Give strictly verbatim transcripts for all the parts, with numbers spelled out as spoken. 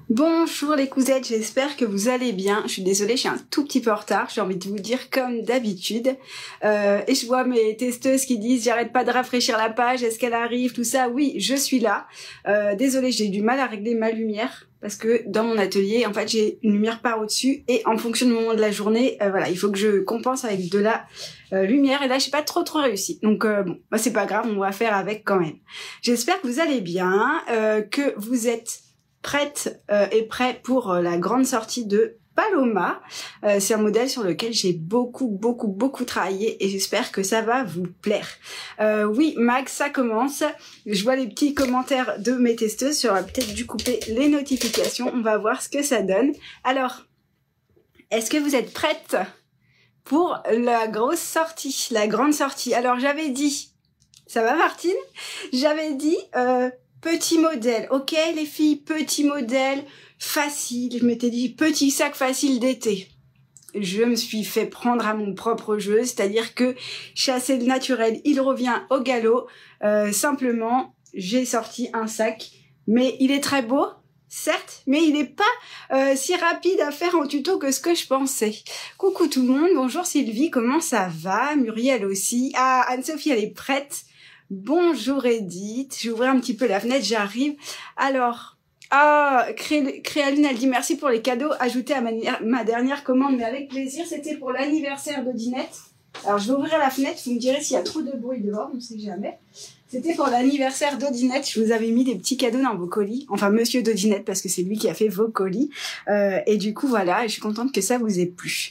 Bonjour les cousettes, j'espère que vous allez bien. Je suis désolée, je suis un tout petit peu en retard, j'ai envie de vous dire comme d'habitude. Euh, et je vois mes testeuses qui disent j'arrête pas de rafraîchir la page, est-ce qu'elle arrive, tout ça. Oui, je suis là. Euh, désolée, j'ai eu du mal à régler ma lumière parce que dans mon atelier, en fait, j'ai une lumière par au-dessus et en fonction du moment de la journée, euh, voilà, il faut que je compense avec de la euh, lumière. Et là, j'ai pas trop trop réussi. Donc euh, bon, bah, c'est pas grave, on va faire avec quand même. J'espère que vous allez bien, euh, que vous êtes prête euh, et prêt pour euh, la grande sortie de Paloma. Euh, c'est un modèle sur lequel j'ai beaucoup, beaucoup, beaucoup travaillé et j'espère que ça va vous plaire. Euh, oui, Max, ça commence. Je vois les petits commentaires de mes testeuses. J'aurais peut-être dû couper les notifications. On va voir ce que ça donne. Alors, est-ce que vous êtes prête pour la grosse sortie, la grande sortie? Alors, j'avais dit... Ça va, Martine? J'avais dit... Euh, Petit modèle, ok les filles, petit modèle, facile, je m'étais dit petit sac facile d'été. Je me suis fait prendre à mon propre jeu, c'est-à-dire que chasser le naturel, il revient au galop. Euh, simplement, j'ai sorti un sac, mais il est très beau, certes, mais il n'est pas euh, si rapide à faire en tuto que ce que je pensais. Coucou tout le monde, bonjour Sylvie, comment ça va? Muriel aussi. Ah, Anne-Sophie, elle est prête. Bonjour Edith, je vais ouvrir un petit peu la fenêtre, j'arrive. Alors, ah, Cré Créaline, elle dit merci pour les cadeaux ajoutés à ma, ma dernière commande, mais avec plaisir, c'était pour l'anniversaire d'Odinette. Alors, je vais ouvrir la fenêtre, vous me direz s'il y a trop de bruit dehors, on ne sait jamais. C'était pour l'anniversaire d'Odinette, je vous avais mis des petits cadeaux dans vos colis, enfin monsieur d'Odinette, parce que c'est lui qui a fait vos colis. Euh, et du coup, voilà, je suis contente que ça vous ait plu.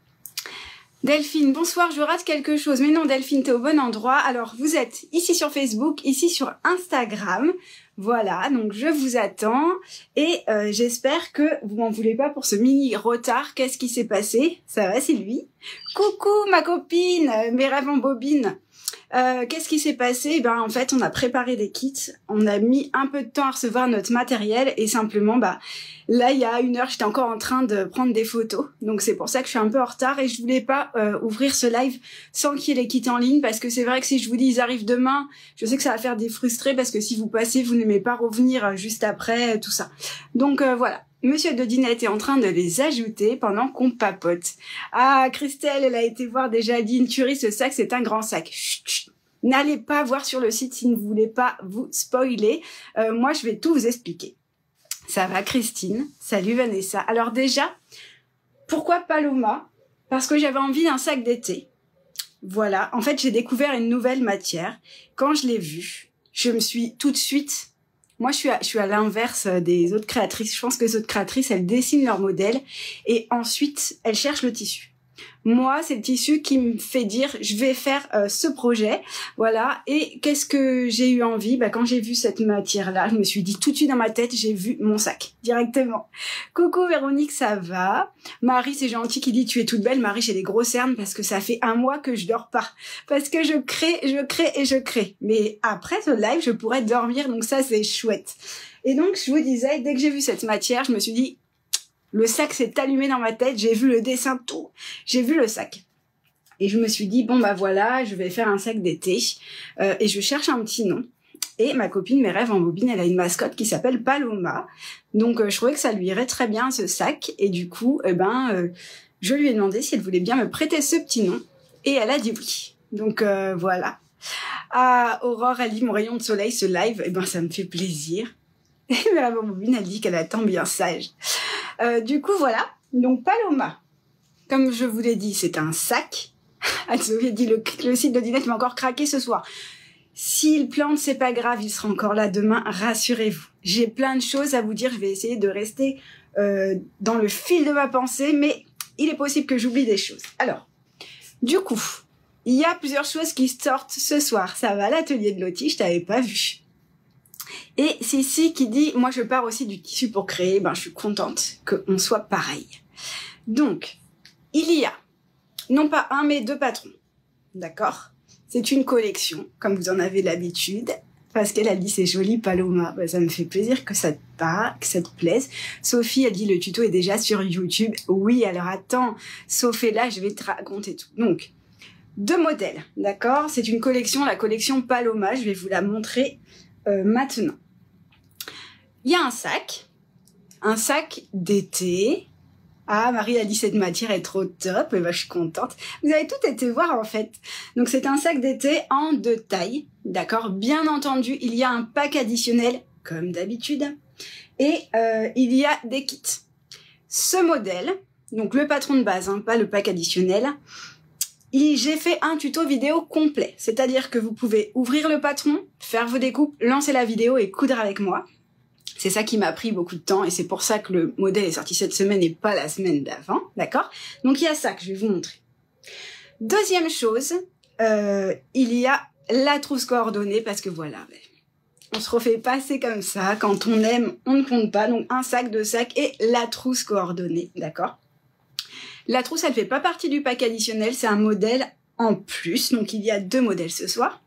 Delphine, bonsoir, je rate quelque chose. Mais non, Delphine, t'es au bon endroit. Alors, vous êtes ici sur Facebook, ici sur Instagram. Voilà, donc je vous attends. Et euh, j'espère que vous m'en voulez pas pour ce mini retard. Qu'est-ce qui s'est passé? Ça va, Sylvie? Coucou, ma copine, mes rêves en bobine. Euh, Qu'est-ce qui s'est passé? Eh ben, en fait, on a préparé des kits. On a mis un peu de temps à recevoir notre matériel. Et simplement, bah... Là, il y a une heure, j'étais encore en train de prendre des photos. Donc, c'est pour ça que je suis un peu en retard et je voulais pas euh, ouvrir ce live sans qu'il y ait les kits en ligne parce que c'est vrai que si je vous dis ils arrivent demain, je sais que ça va faire des frustrés parce que si vous passez, vous n'aimez pas revenir juste après, tout ça. Donc, euh, voilà. Monsieur Dodinette est en train de les ajouter pendant qu'on papote. Ah, Christelle, elle a été voir déjà dit une tuerie, ce sac, c'est un grand sac. Chut, chut. N'allez pas voir sur le site si vous ne voulez pas vous spoiler. Euh, moi, je vais tout vous expliquer. Ça va Christine, salut Vanessa. Alors déjà, pourquoi Paloma? Parce que j'avais envie d'un sac d'été. Voilà, en fait j'ai découvert une nouvelle matière. Quand je l'ai vue, je me suis tout de suite... Moi je suis à, je suis à l'inverse des autres créatrices. Je pense que les autres créatrices, elles dessinent leur modèle et ensuite elles cherchent le tissu. Moi, c'est le tissu qui me fait dire je vais faire euh, ce projet, voilà. Et qu'est-ce que j'ai eu envie? Bah, quand j'ai vu cette matière-là, je me suis dit tout de suite dans ma tête, j'ai vu mon sac directement. Coucou Véronique, ça va? Marie, c'est gentil qui dit tu es toute belle. Marie, j'ai des gros cernes parce que ça fait un mois que je dors pas, parce que je crée, je crée et je crée. Mais après ce live, je pourrais dormir, donc ça c'est chouette. Et donc je vous disais, dès que j'ai vu cette matière, je me suis dit le sac s'est allumé dans ma tête, j'ai vu le dessin, tout. J'ai vu le sac. Et je me suis dit, bon bah voilà, je vais faire un sac d'été. Euh, et je cherche un petit nom. Et ma copine, mes rêves en bobine, elle a une mascotte qui s'appelle Paloma. Donc euh, je trouvais que ça lui irait très bien ce sac. Et du coup, eh ben, euh, je lui ai demandé si elle voulait bien me prêter ce petit nom. Et elle a dit oui. Donc euh, voilà. Ah, Aurore, elle dit mon rayon de soleil, ce live, eh ben ça me fait plaisir. Et mes rêves en bobine, elle dit qu'elle attend bien sage. Euh, du coup, voilà. Donc, Paloma. Comme je vous l'ai dit, c'est un sac. Anne-Sophie dit le, le site d'Odinette m'a encore craqué ce soir. S'il plante, c'est pas grave, il sera encore là demain, rassurez-vous. J'ai plein de choses à vous dire, je vais essayer de rester euh, dans le fil de ma pensée, mais il est possible que j'oublie des choses. Alors, du coup, il y a plusieurs choses qui sortent ce soir. Ça va, l'atelier de Lottie, je t'avais pas vu. Et Sissi qui dit, moi je pars aussi du tissu pour créer, ben je suis contente qu'on soit pareil. Donc, il y a, non pas un mais deux patrons, d'accord? C'est une collection, comme vous en avez l'habitude, parce qu'elle a dit c'est joli Paloma, ben, ça me fait plaisir que ça te parle, que ça te plaise. Sophie a dit le tuto est déjà sur YouTube, oui alors attends, Sophie là je vais te raconter tout. Donc, deux modèles, d'accord? C'est une collection, la collection Paloma, je vais vous la montrer euh, maintenant. Il y a un sac, un sac d'été. Ah, Marie a dit cette matière est trop top, et ben, je suis contente. Vous avez tout été voir en fait. Donc c'est un sac d'été en deux tailles, d'accord. Bien entendu, il y a un pack additionnel, comme d'habitude, et euh, il y a des kits. Ce modèle, donc le patron de base, hein, pas le pack additionnel, j'ai fait un tuto vidéo complet. C'est-à-dire que vous pouvez ouvrir le patron, faire vos découpes, lancer la vidéo et coudre avec moi. C'est ça qui m'a pris beaucoup de temps et c'est pour ça que le modèle est sorti cette semaine et pas la semaine d'avant, d'accord? Donc il y a ça que je vais vous montrer. Deuxième chose, euh, il y a la trousse coordonnée parce que voilà, on se refait passer comme ça. Quand on aime, on ne compte pas. Donc un sac, deux sacs et la trousse coordonnée, d'accord? La trousse, elle fait pas partie du pack additionnel, c'est un modèle en plus. Donc il y a deux modèles ce soir.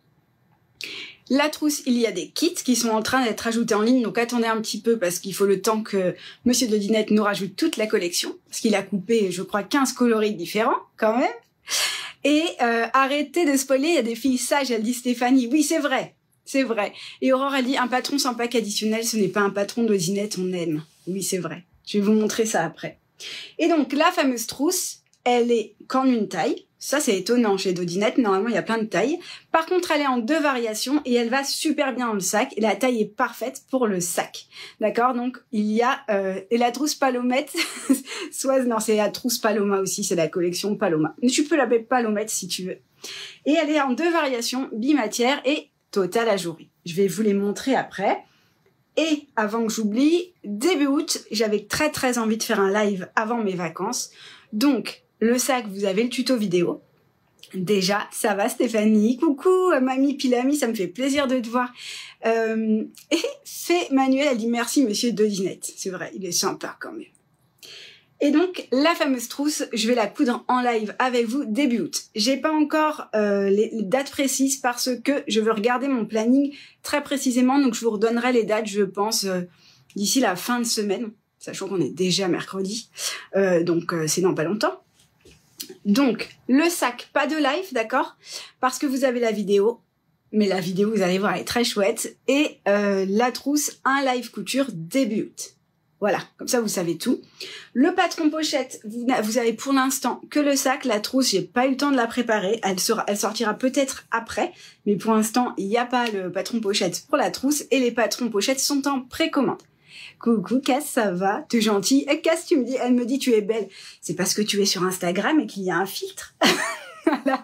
La trousse, il y a des kits qui sont en train d'être ajoutés en ligne, donc attendez un petit peu parce qu'il faut le temps que Monsieur de Dinette nous rajoute toute la collection, parce qu'il a coupé, je crois, quinze coloris différents, quand même. Et euh, arrêtez de spoiler, il y a des filles sages, elle dit Stéphanie, oui c'est vrai, c'est vrai. Et Aurore, elle dit, un patron sans pack additionnel, ce n'est pas un patron de Dinette, on aime. Oui c'est vrai, je vais vous montrer ça après. Et donc la fameuse trousse, elle est qu'en une taille. Ça, c'est étonnant chez Dodinette. Normalement, il y a plein de tailles. Par contre, elle est en deux variations et elle va super bien dans le sac. Et la taille est parfaite pour le sac. D'accord? Donc, il y a... Euh, et la trousse Palomette, soit... Non, c'est la trousse Paloma aussi. C'est la collection Paloma. Mais tu peux l'appeler Palomette si tu veux. Et elle est en deux variations, bimatière et totale ajourée. Je vais vous les montrer après. Et avant que j'oublie, début août, j'avais très très envie de faire un live avant mes vacances. Donc... Le sac, vous avez le tuto vidéo. Déjà, ça va Stéphanie? Coucou, mamie Pilami, ça me fait plaisir de te voir. Euh, et fait Manuel, elle dit merci monsieur Dodinette. C'est vrai, il est sympa quand même. Et donc, la fameuse trousse, je vais la coudre en live avec vous début août. J'ai pas encore euh, les, les dates précises parce que je veux regarder mon planning très précisément. Donc, je vous redonnerai les dates, je pense, euh, d'ici la fin de semaine. Sachant qu'on est déjà mercredi. Euh, donc, euh, c'est dans pas longtemps. Donc, le sac, pas de live, d'accord? Parce que vous avez la vidéo, mais la vidéo, vous allez voir, elle est très chouette. Et euh, la trousse, un live couture début août. Voilà, comme ça, vous savez tout. Le patron pochette, vous, vous avez pour l'instant que le sac. La trousse, j'ai pas eu le temps de la préparer. Elle, sera, elle sortira peut-être après. Mais pour l'instant, il n'y a pas le patron pochette pour la trousse. Et les patrons pochettes sont en précommande. Coucou Cass, ça va? T'es gentille? Et Cass, tu me dis, elle me dit tu es belle. C'est parce que tu es sur Instagram et qu'il y a un filtre. Voilà.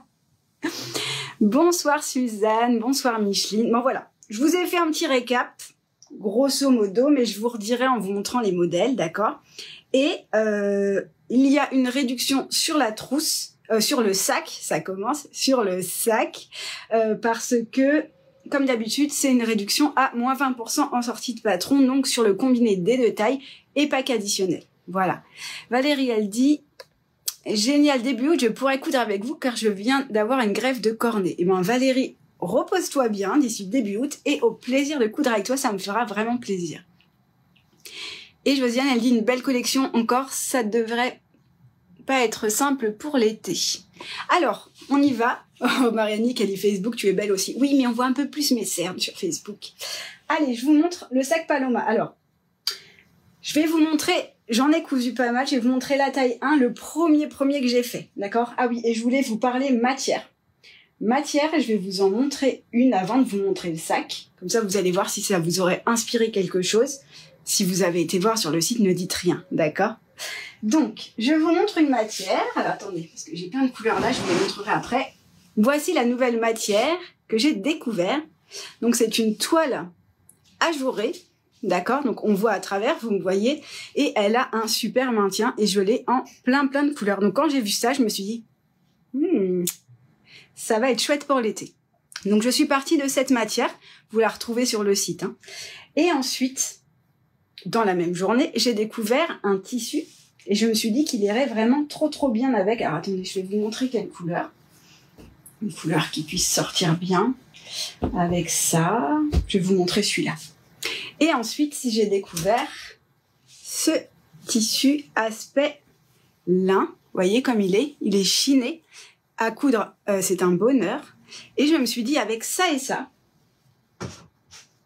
Bonsoir Suzanne, bonsoir Micheline. Bon voilà, je vous ai fait un petit récap, grosso modo, mais je vous redirai en vous montrant les modèles, d'accord? Et euh, il y a une réduction sur la trousse, euh, sur le sac, ça commence, sur le sac, euh, parce que... Comme d'habitude, c'est une réduction à moins vingt pour cent en sortie de patron, donc sur le combiné des deux tailles et pack additionnel. Voilà. Valérie, elle dit, génial début août, je pourrais coudre avec vous car je viens d'avoir une greffe de cornet. Et ben Valérie, repose-toi bien d'ici début août et au plaisir de coudre avec toi, ça me fera vraiment plaisir. Et Josiane, elle dit une belle collection encore, ça devrait pas être simple pour l'été. Alors, on y va. Oh, Marianne, qui a dit Facebook, tu es belle aussi. Oui, mais on voit un peu plus mes cernes sur Facebook. Allez, je vous montre le sac Paloma. Alors, je vais vous montrer, j'en ai cousu pas mal, je vais vous montrer la taille un, le premier premier que j'ai fait, d'accord? Ah oui, et je voulais vous parler matière. Matière, je vais vous en montrer une avant de vous montrer le sac. Comme ça, vous allez voir si ça vous aurait inspiré quelque chose. Si vous avez été voir sur le site, ne dites rien, d'accord? Donc, je vous montre une matière. Alors, attendez, parce que j'ai plein de couleurs là, je vous les montrerai après. Voici la nouvelle matière que j'ai découvert. Donc, c'est une toile ajourée, d'accord? Donc, on voit à travers, vous me voyez, et elle a un super maintien, et je l'ai en plein, plein de couleurs. Donc, quand j'ai vu ça, je me suis dit, hmm, ça va être chouette pour l'été. Donc, je suis partie de cette matière. Vous la retrouvez sur le site, hein. Et ensuite, dans la même journée, j'ai découvert un tissu et je me suis dit qu'il irait vraiment trop trop bien avec. Alors attendez, je vais vous montrer quelle couleur. Une couleur qui puisse sortir bien avec ça. Je vais vous montrer celui-là. Et ensuite, si j'ai découvert ce tissu aspect lin, vous voyez comme il est, il est chiné. À coudre, euh, c'est un bonheur. Et je me suis dit avec ça et ça,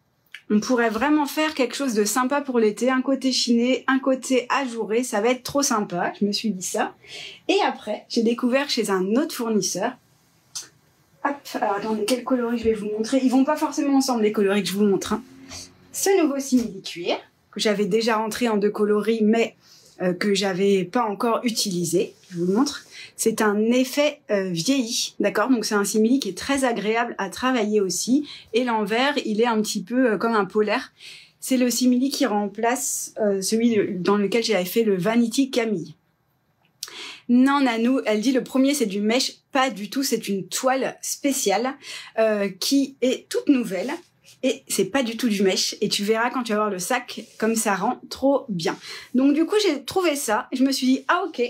on pourrait vraiment faire quelque chose de sympa pour l'été, un côté chiné, un côté ajouré, ça va être trop sympa, je me suis dit ça. Et après, j'ai découvert chez un autre fournisseur. Hop, alors attendez, quel coloris je vais vous montrer. Ils vont pas forcément ensemble les coloris que je vous montre. Hein. Ce nouveau simili cuir, que j'avais déjà rentré en deux coloris, mais euh, que j'avais pas encore utilisé. Je vous le montre. C'est un effet euh, vieilli, d'accord? Donc c'est un simili qui est très agréable à travailler aussi. Et l'envers, il est un petit peu euh, comme un polaire. C'est le simili qui remplace euh, celui de, dans lequel j'avais fait le Vanity Camille. Non, Nanou, elle dit le premier c'est du mèche, pas du tout, c'est une toile spéciale euh, qui est toute nouvelle et c'est pas du tout du mèche et tu verras quand tu vas voir le sac comme ça rend trop bien. Donc du coup j'ai trouvé ça et je me suis dit ah ok.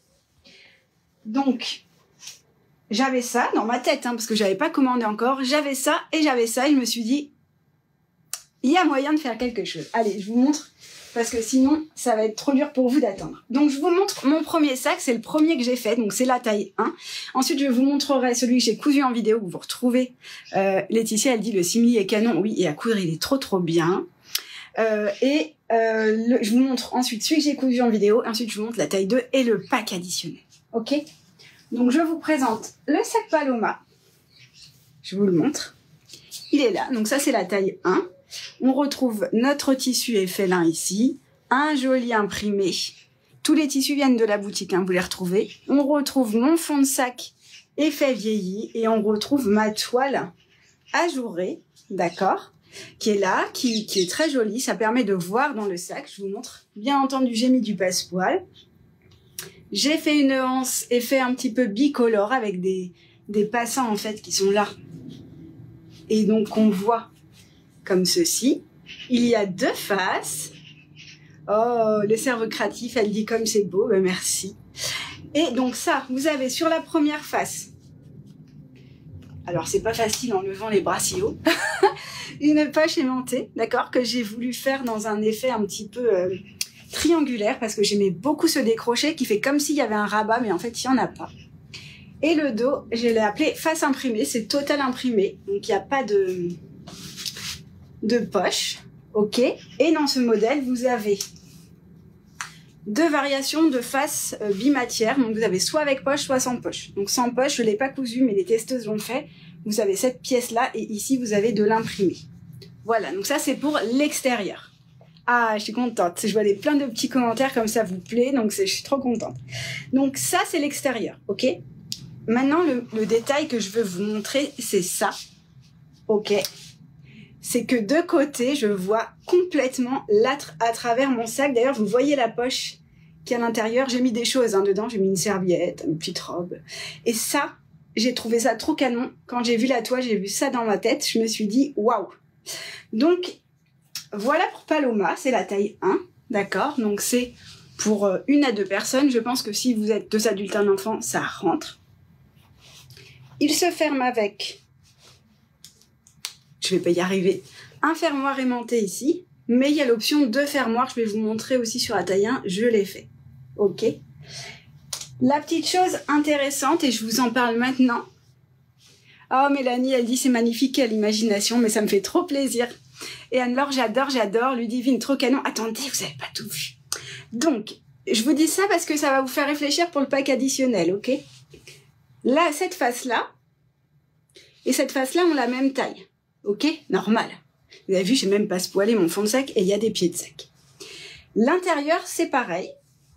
Donc j'avais ça dans ma tête hein, parce que j'avais pas commandé encore, j'avais ça et j'avais ça et je me suis dit il y a moyen de faire quelque chose. Allez, je vous montre. Parce que sinon, ça va être trop dur pour vous d'attendre. Donc, je vous montre mon premier sac. C'est le premier que j'ai fait. Donc, c'est la taille un. Ensuite, je vous montrerai celui que j'ai cousu en vidéo. Où vous retrouvez. Euh, Laetitia, elle dit le simili est canon. Oui, et à coudre, il est trop, trop bien. Euh, et euh, le, je vous montre ensuite celui que j'ai cousu en vidéo. Ensuite, je vous montre la taille deux et le pack additionnel. OK? Donc, je vous présente le sac Paloma. Je vous le montre. Il est là. Donc, ça, c'est la taille un. On retrouve notre tissu effet lin ici, un joli imprimé. Tous les tissus viennent de la boutique, hein, vous les retrouvez. On retrouve mon fond de sac effet vieilli et on retrouve ma toile ajourée, d'accord, qui est là, qui, qui est très jolie. Ça permet de voir dans le sac, je vous montre. Bien entendu, j'ai mis du passepoil. J'ai fait une anse effet un petit peu bicolore avec des, des passants en fait qui sont là. Et donc on voit comme ceci. Il y a deux faces. Oh, le cerveau créatif, elle dit comme c'est beau, ben merci. Et donc ça, vous avez sur la première face, alors c'est pas facile en levant les bras si haut, une poche aimantée, d'accord, que j'ai voulu faire dans un effet un petit peu euh, triangulaire, parce que j'aimais beaucoup ce décroché qui fait comme s'il y avait un rabat, mais en fait il n'y en a pas. Et le dos, je l'ai appelé face imprimée, c'est total imprimé, donc il n'y a pas de... de poche, ok. Et dans ce modèle, vous avez deux variations de face euh, bimatière. Donc vous avez soit avec poche, soit sans poche. Donc sans poche, je l'ai pas cousu, mais les testeuses l'ont fait. Vous avez cette pièce-là et ici vous avez de l'imprimé. Voilà. Donc ça c'est pour l'extérieur. Ah, je suis contente. Je vois des plein de petits commentaires comme ça vous plaît, donc je suis trop contente. Donc ça c'est l'extérieur, ok. Maintenant le, le détail que je veux vous montrer, c'est ça, ok. C'est que de côté, je vois complètement là à travers mon sac. D'ailleurs, vous voyez la poche qui est à l'intérieur. J'ai mis des choses hein, dedans. J'ai mis une serviette, une petite robe. Et ça, j'ai trouvé ça trop canon. Quand j'ai vu la toile, j'ai vu ça dans ma tête. Je me suis dit, waouh. Donc, voilà pour Paloma. C'est la taille un. D'accord? Donc, c'est pour une à deux personnes. Je pense que si vous êtes deux adultes, un enfant, ça rentre. Il se ferme avec... Je vais pas y arriver. Un fermoir aimanté ici, mais il y a l'option de fermoir. Je vais vous montrer aussi sur la taille un. Je l'ai fait. Ok. La petite chose intéressante, et je vous en parle maintenant. Oh, Mélanie, elle dit c'est magnifique à l'imagination, mais ça me fait trop plaisir. Et Anne-Laure, j'adore, j'adore. Ludivine, trop canon. Attendez, vous avez pas tout vu. Donc, je vous dis ça parce que ça va vous faire réfléchir pour le pack additionnel, ok? Là, cette face-là et cette face-là ont la même taille. Ok, normal. Vous avez vu, j'ai même pas spoilé mon fond de sac et il y a des pieds de sac. L'intérieur, c'est pareil.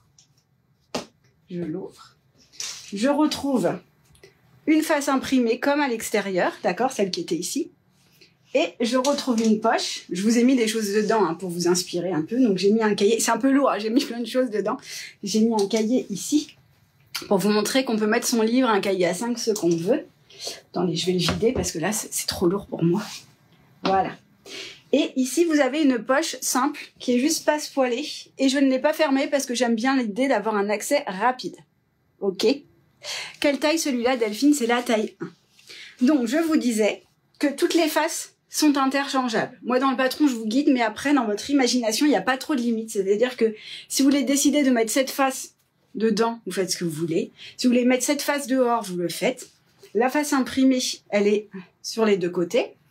Je l'ouvre. Je retrouve une face imprimée comme à l'extérieur, d'accord, celle qui était ici. Et je retrouve une poche. Je vous ai mis des choses dedans hein, pour vous inspirer un peu. Donc j'ai mis un cahier. C'est un peu lourd, hein, j'ai mis plein de choses dedans. J'ai mis un cahier ici pour vous montrer qu'on peut mettre son livre, un cahier à cinq, ce qu'on veut. Attendez, je vais le vider parce que là, c'est trop lourd pour moi. Voilà. Et ici, vous avez une poche simple qui est juste passe-poilée. Et je ne l'ai pas fermée parce que j'aime bien l'idée d'avoir un accès rapide. Ok. Quelle taille celui-là, Delphine? C'est la taille un. Donc, je vous disais que toutes les faces sont interchangeables. Moi, dans le patron, je vous guide, mais après, dans votre imagination, il n'y a pas trop de limites. C'est-à-dire que si vous voulez décider de mettre cette face dedans, vous faites ce que vous voulez. Si vous voulez mettre cette face dehors, vous le faites. La face imprimée, elle est sur les deux côtés.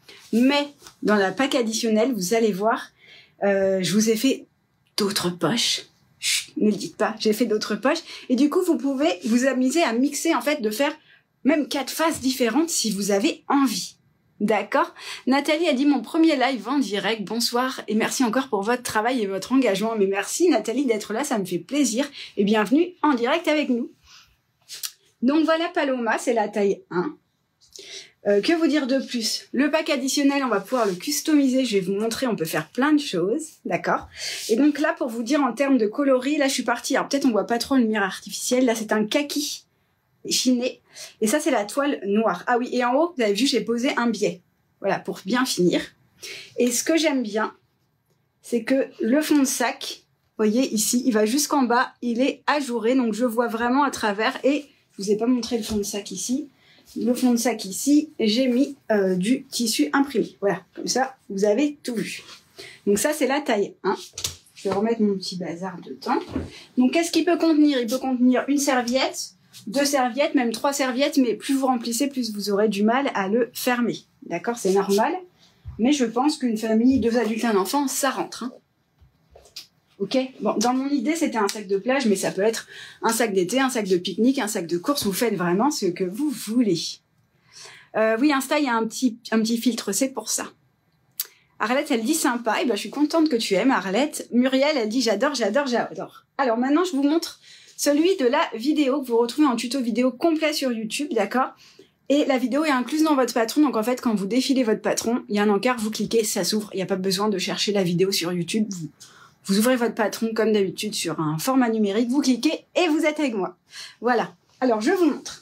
Mais dans la pack additionnelle, vous allez voir, euh, je vous ai fait d'autres poches. Chut, ne le dites pas, j'ai fait d'autres poches. Et du coup, vous pouvez vous amuser à mixer, en fait, de faire même quatre faces différentes si vous avez envie. D'accord? Nathalie a dit mon premier live en direct. Bonsoir et merci encore pour votre travail et votre engagement. Mais merci Nathalie d'être là, ça me fait plaisir. Et bienvenue en direct avec nous. Donc voilà Paloma, c'est la taille un. Euh, que vous dire de plus? Le pack additionnel, on va pouvoir le customiser. Je vais vous montrer, on peut faire plein de choses. D'accord? Et donc là, pour vous dire en termes de coloris, là je suis partie. Alors peut-être on voit pas trop le lumière artificielle. Là c'est un kaki chiné. Et ça, c'est la toile noire. Ah oui, et en haut, vous avez vu, j'ai posé un biais. Voilà, pour bien finir. Et ce que j'aime bien, c'est que le fond de sac, vous voyez, ici, il va jusqu'en bas, il est ajouré, donc je vois vraiment à travers. Et je vous ai pas montré le fond de sac ici. Le fond de sac ici, j'ai mis euh, du tissu imprimé. Voilà, comme ça, vous avez tout vu. Donc ça, c'est la taille un. Je vais remettre mon petit bazar dedans. Donc, qu'est-ce qu'il peut contenir? Il peut contenir une serviette, deux serviettes, même trois serviettes, mais plus vous remplissez, plus vous aurez du mal à le fermer. D'accord, c'est normal. Mais je pense qu'une famille, deux adultes, un enfant, ça rentre. Hein. Ok. Bon, dans mon idée, c'était un sac de plage, mais ça peut être un sac d'été, un sac de pique-nique, un sac de course. Vous faites vraiment ce que vous voulez. Euh, oui, Insta, il y a un petit, un petit filtre, c'est pour ça. Arlette, elle dit sympa. Et ben, je suis contente que tu aimes, Arlette. Muriel, elle dit j'adore, j'adore, j'adore. Alors maintenant, je vous montre celui de la vidéo que vous retrouvez en tuto vidéo complet sur YouTube, d'accord? Et la vidéo est incluse dans votre patron, donc en fait, quand vous défilez votre patron, il y a un encart, vous cliquez, ça s'ouvre. Il n'y a pas besoin de chercher la vidéo sur YouTube. Vous, vous ouvrez votre patron comme d'habitude sur un format numérique, vous cliquez et vous êtes avec moi. Voilà. Alors, je vous montre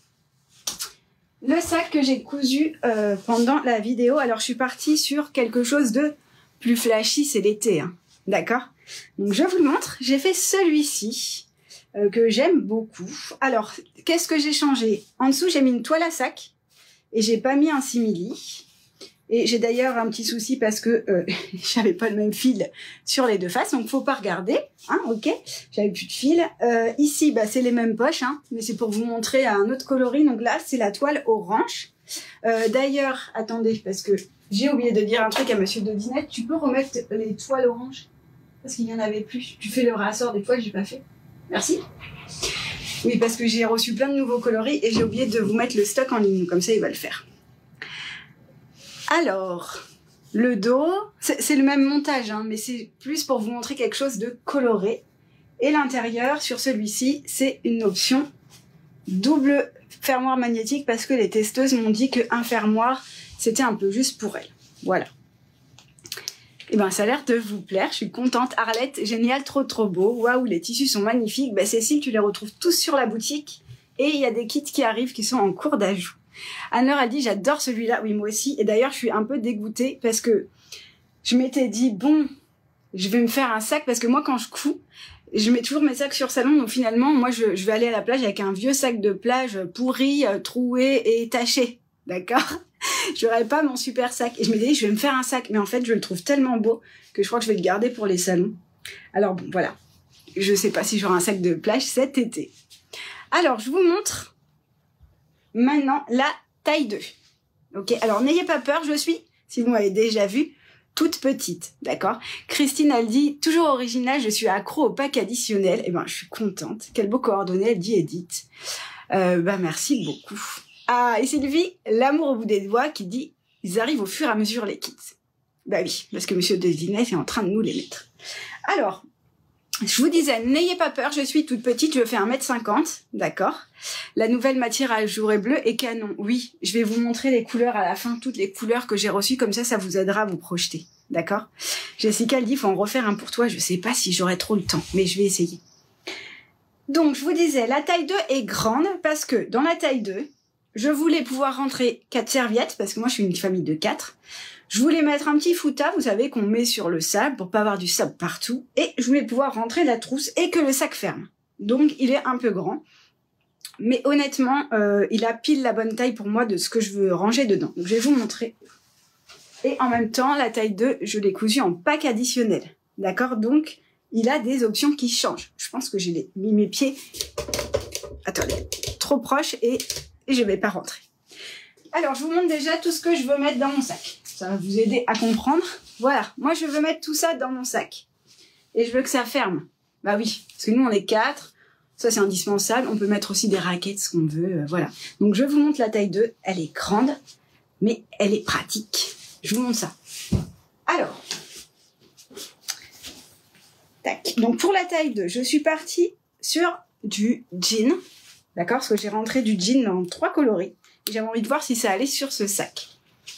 le sac que j'ai cousu euh, pendant la vidéo. Alors, je suis partie sur quelque chose de plus flashy, c'est l'été, hein, d'accord? Donc, je vous le montre. J'ai fait celui-ci. Euh, que j'aime beaucoup. Alors, qu'est-ce que j'ai changé? En dessous, j'ai mis une toile à sac et j'ai pas mis un simili. Et j'ai d'ailleurs un petit souci parce que euh, j'avais pas le même fil sur les deux faces, donc faut pas regarder. Hein, ok, j'avais plus de fil. Euh, ici, bah, c'est les mêmes poches, hein, mais c'est pour vous montrer un autre coloris. Donc là, c'est la toile orange. Euh, d'ailleurs, attendez, parce que j'ai oublié de dire un truc à Monsieur Dodinette. Tu peux remettre les toiles oranges parce qu'il y en avait plus. Tu fais le rassort des toiles, j'ai pas fait. Merci. Oui, parce que j'ai reçu plein de nouveaux coloris et j'ai oublié de vous mettre le stock en ligne. Comme ça, il va le faire. Alors, le dos, c'est le même montage, hein, mais c'est plus pour vous montrer quelque chose de coloré. Et l'intérieur, sur celui-ci, c'est une option double fermoir magnétique parce que les testeuses m'ont dit qu'un fermoir, c'était un peu juste pour elles. Voilà. Eh ben, ça a l'air de vous plaire, je suis contente. Arlette, génial, trop trop beau. Waouh, les tissus sont magnifiques. Ben, Cécile, tu les retrouves tous sur la boutique. Et il y a des kits qui arrivent qui sont en cours d'ajout. Anne-Laure a dit, j'adore celui-là. Oui, moi aussi. Et d'ailleurs, je suis un peu dégoûtée parce que je m'étais dit, bon, je vais me faire un sac parce que moi, quand je couds, je mets toujours mes sacs sur salon. Donc finalement, moi, je, je vais aller à la plage avec un vieux sac de plage pourri, troué et taché. D'accord? J'aurais pas mon super sac. Et je me disais, je vais me faire un sac. Mais en fait, je le trouve tellement beau que je crois que je vais le garder pour les salons. Alors bon, voilà. Je sais pas si j'aurai un sac de plage cet été. Alors, je vous montre maintenant la taille deux. Ok, alors n'ayez pas peur, je suis, si vous m'avez déjà vu, toute petite. D'accord? Christine, elle dit, toujours originale, je suis accro au pack additionnel. Eh ben, je suis contente. Quel beau coordonné, elle dit Edith. Euh, bah, merci beaucoup. Ah, et Sylvie, l'amour au bout des doigts, qui dit, ils arrivent au fur et à mesure les kits. Bah oui, parce que Monsieur Desinet est en train de nous les mettre. Alors, je vous disais, n'ayez pas peur, je suis toute petite, je fais un mètre cinquante, d'accord? La nouvelle matière à jouer bleu est canon. Oui, je vais vous montrer les couleurs à la fin, toutes les couleurs que j'ai reçues, comme ça, ça vous aidera à vous projeter, d'accord? Jessica, elle dit, faut en refaire un pour toi, je sais pas si j'aurai trop le temps, mais je vais essayer. Donc, je vous disais, la taille deux est grande, parce que dans la taille deux, je voulais pouvoir rentrer quatre serviettes, parce que moi, je suis une famille de quatre. Je voulais mettre un petit fouta, vous savez, qu'on met sur le sable pour pas avoir du sable partout. Et je voulais pouvoir rentrer la trousse et que le sac ferme. Donc, il est un peu grand. Mais honnêtement, euh, il a pile la bonne taille pour moi de ce que je veux ranger dedans. Donc, je vais vous montrer. Et en même temps, la taille deux, je l'ai cousu en pack additionnel. D'accord? Donc, il a des options qui changent. Je pense que j'ai mis mes pieds... Attendez, trop proches et... et je vais pas rentrer. Alors, je vous montre déjà tout ce que je veux mettre dans mon sac. ça va vous aider à comprendre. Voilà, moi je veux mettre tout ça dans mon sac. Et je veux que ça ferme. Bah oui, parce que nous on est quatre, ça c'est indispensable. On peut mettre aussi des raquettes, ce qu'on veut, euh, voilà. Donc je vous montre la taille deux, elle est grande, mais elle est pratique. Je vous montre ça. Alors, tac. Donc pour la taille deux, je suis partie sur du jean, d'accord, parce que j'ai rentré du jean dans trois coloris. J'avais envie de voir si ça allait sur ce sac.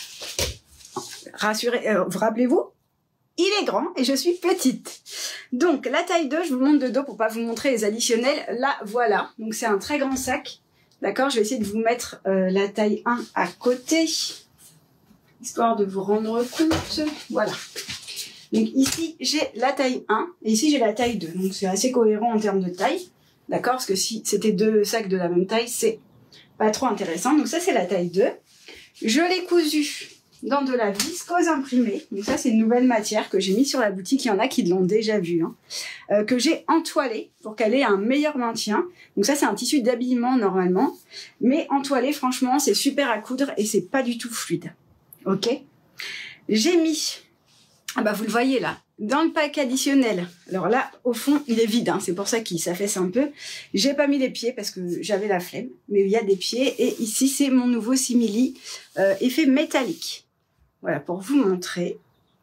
Rassurez, euh, vous rappelez-vous, il est grand et je suis petite. Donc la taille deux, je vous montre de dos pour pas vous montrer les additionnels. Là, voilà. Donc c'est un très grand sac. D'accord, je vais essayer de vous mettre euh, la taille un à côté, histoire de vous rendre compte. Voilà. Donc ici, j'ai la taille un et ici, j'ai la taille deux. Donc c'est assez cohérent en termes de taille. D'accord, parce que si c'était deux sacs de la même taille, c'est pas trop intéressant. Donc ça, c'est la taille deux. Je l'ai cousu dans de la viscose imprimée. Donc ça, c'est une nouvelle matière que j'ai mis sur la boutique. Il y en a qui l'ont déjà vu. Hein. Euh, que j'ai entoilé pour qu'elle ait un meilleur maintien. Donc ça, c'est un tissu d'habillement normalement. Mais entoilé, franchement, c'est super à coudre et c'est pas du tout fluide. Ok. J'ai mis, ah bah vous le voyez là, dans le pack additionnel. Alors là, au fond, il est vide. Hein. C'est pour ça qu'il s'affaisse un peu. J'ai pas mis les pieds parce que j'avais la flemme. Mais il y a des pieds. Et ici, c'est mon nouveau simili euh, effet métallique. Voilà, pour vous montrer.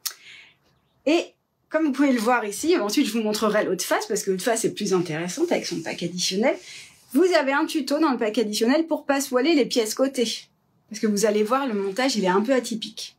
Et comme vous pouvez le voir ici, ensuite je vous montrerai l'autre face parce que l'autre face est plus intéressante avec son pack additionnel. Vous avez un tuto dans le pack additionnel pour pas voiler les pièces côté. Parce que vous allez voir, le montage, il est un peu atypique.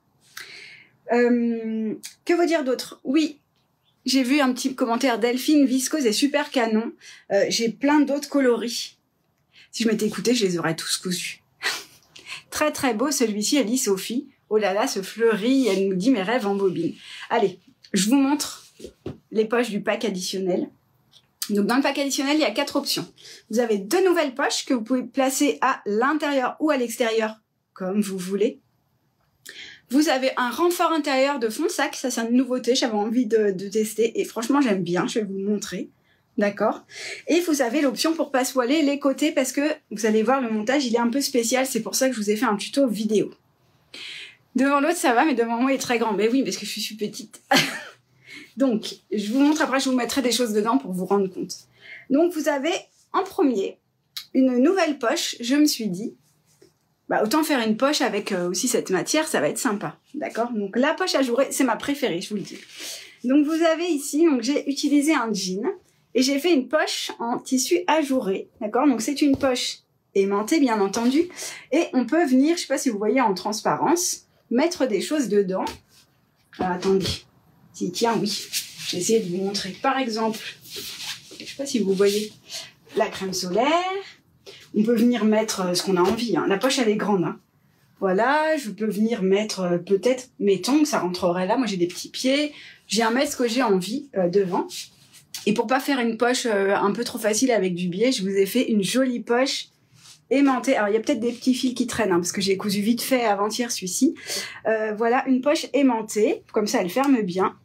Euh, que vous dire d'autre? Oui, j'ai vu un petit commentaire Delphine, viscose est super canon. Euh, j'ai plein d'autres coloris. Si je m'étais écoutée, je les aurais tous cousus. Très très beau celui-ci, elle dit Sophie. Oh là là, ce fleuri, elle nous dit mes rêves en bobine. Allez, je vous montre les poches du pack additionnel. Donc dans le pack additionnel, il y a quatre options. Vous avez deux nouvelles poches que vous pouvez placer à l'intérieur ou à l'extérieur, comme vous voulez. Vous avez un renfort intérieur de fond de sac, ça c'est une nouveauté, j'avais envie de, de tester et franchement j'aime bien, je vais vous le montrer. D'accord. Et vous avez l'option pour pas voiler les côtés parce que vous allez voir le montage, il est un peu spécial, c'est pour ça que je vous ai fait un tuto vidéo. Devant l'autre ça va, mais devant moi il est très grand. Mais oui, parce que je suis petite. Donc, je vous montre, après je vous mettrai des choses dedans pour vous rendre compte. Donc vous avez en premier une nouvelle poche, je me suis dit, bah autant faire une poche avec euh, aussi cette matière, ça va être sympa, d'accord. Donc la poche ajourée, c'est ma préférée, je vous le dis. Donc vous avez ici, donc j'ai utilisé un jean et j'ai fait une poche en tissu ajouré, d'accord. Donc c'est une poche aimantée bien entendu et on peut venir, je sais pas si vous voyez en transparence, mettre des choses dedans. Alors attendez, si tiens oui, j'ai essayé de vous montrer. Par exemple, je sais pas si vous voyez la crème solaire. On peut venir mettre ce qu'on a envie. Hein. La poche, elle est grande. Hein. Voilà, je peux venir mettre euh, peut-être mes tongs, ça rentrerait là. Moi, j'ai des petits pieds. J'ai un mettre ce que j'ai envie euh, devant. Et pour pas faire une poche euh, un peu trop facile avec du biais, je vous ai fait une jolie poche aimantée. Alors, il y a peut-être des petits fils qui traînent, hein, parce que j'ai cousu vite fait avant-hier celui-ci. Euh, voilà, une poche aimantée. Comme ça, elle ferme bien.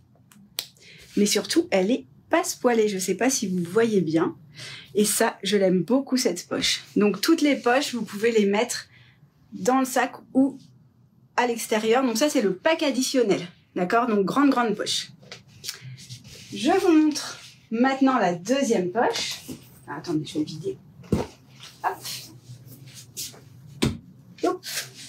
Mais surtout, elle est passe-poilée. Je sais pas si vous voyez bien. Et ça, je l'aime beaucoup cette poche. Donc toutes les poches, vous pouvez les mettre dans le sac ou à l'extérieur. Donc ça, c'est le pack additionnel. D'accord? Donc grande, grande poche. Je vous montre maintenant la deuxième poche. Ah, attendez, je vais vider. Hop. Hop.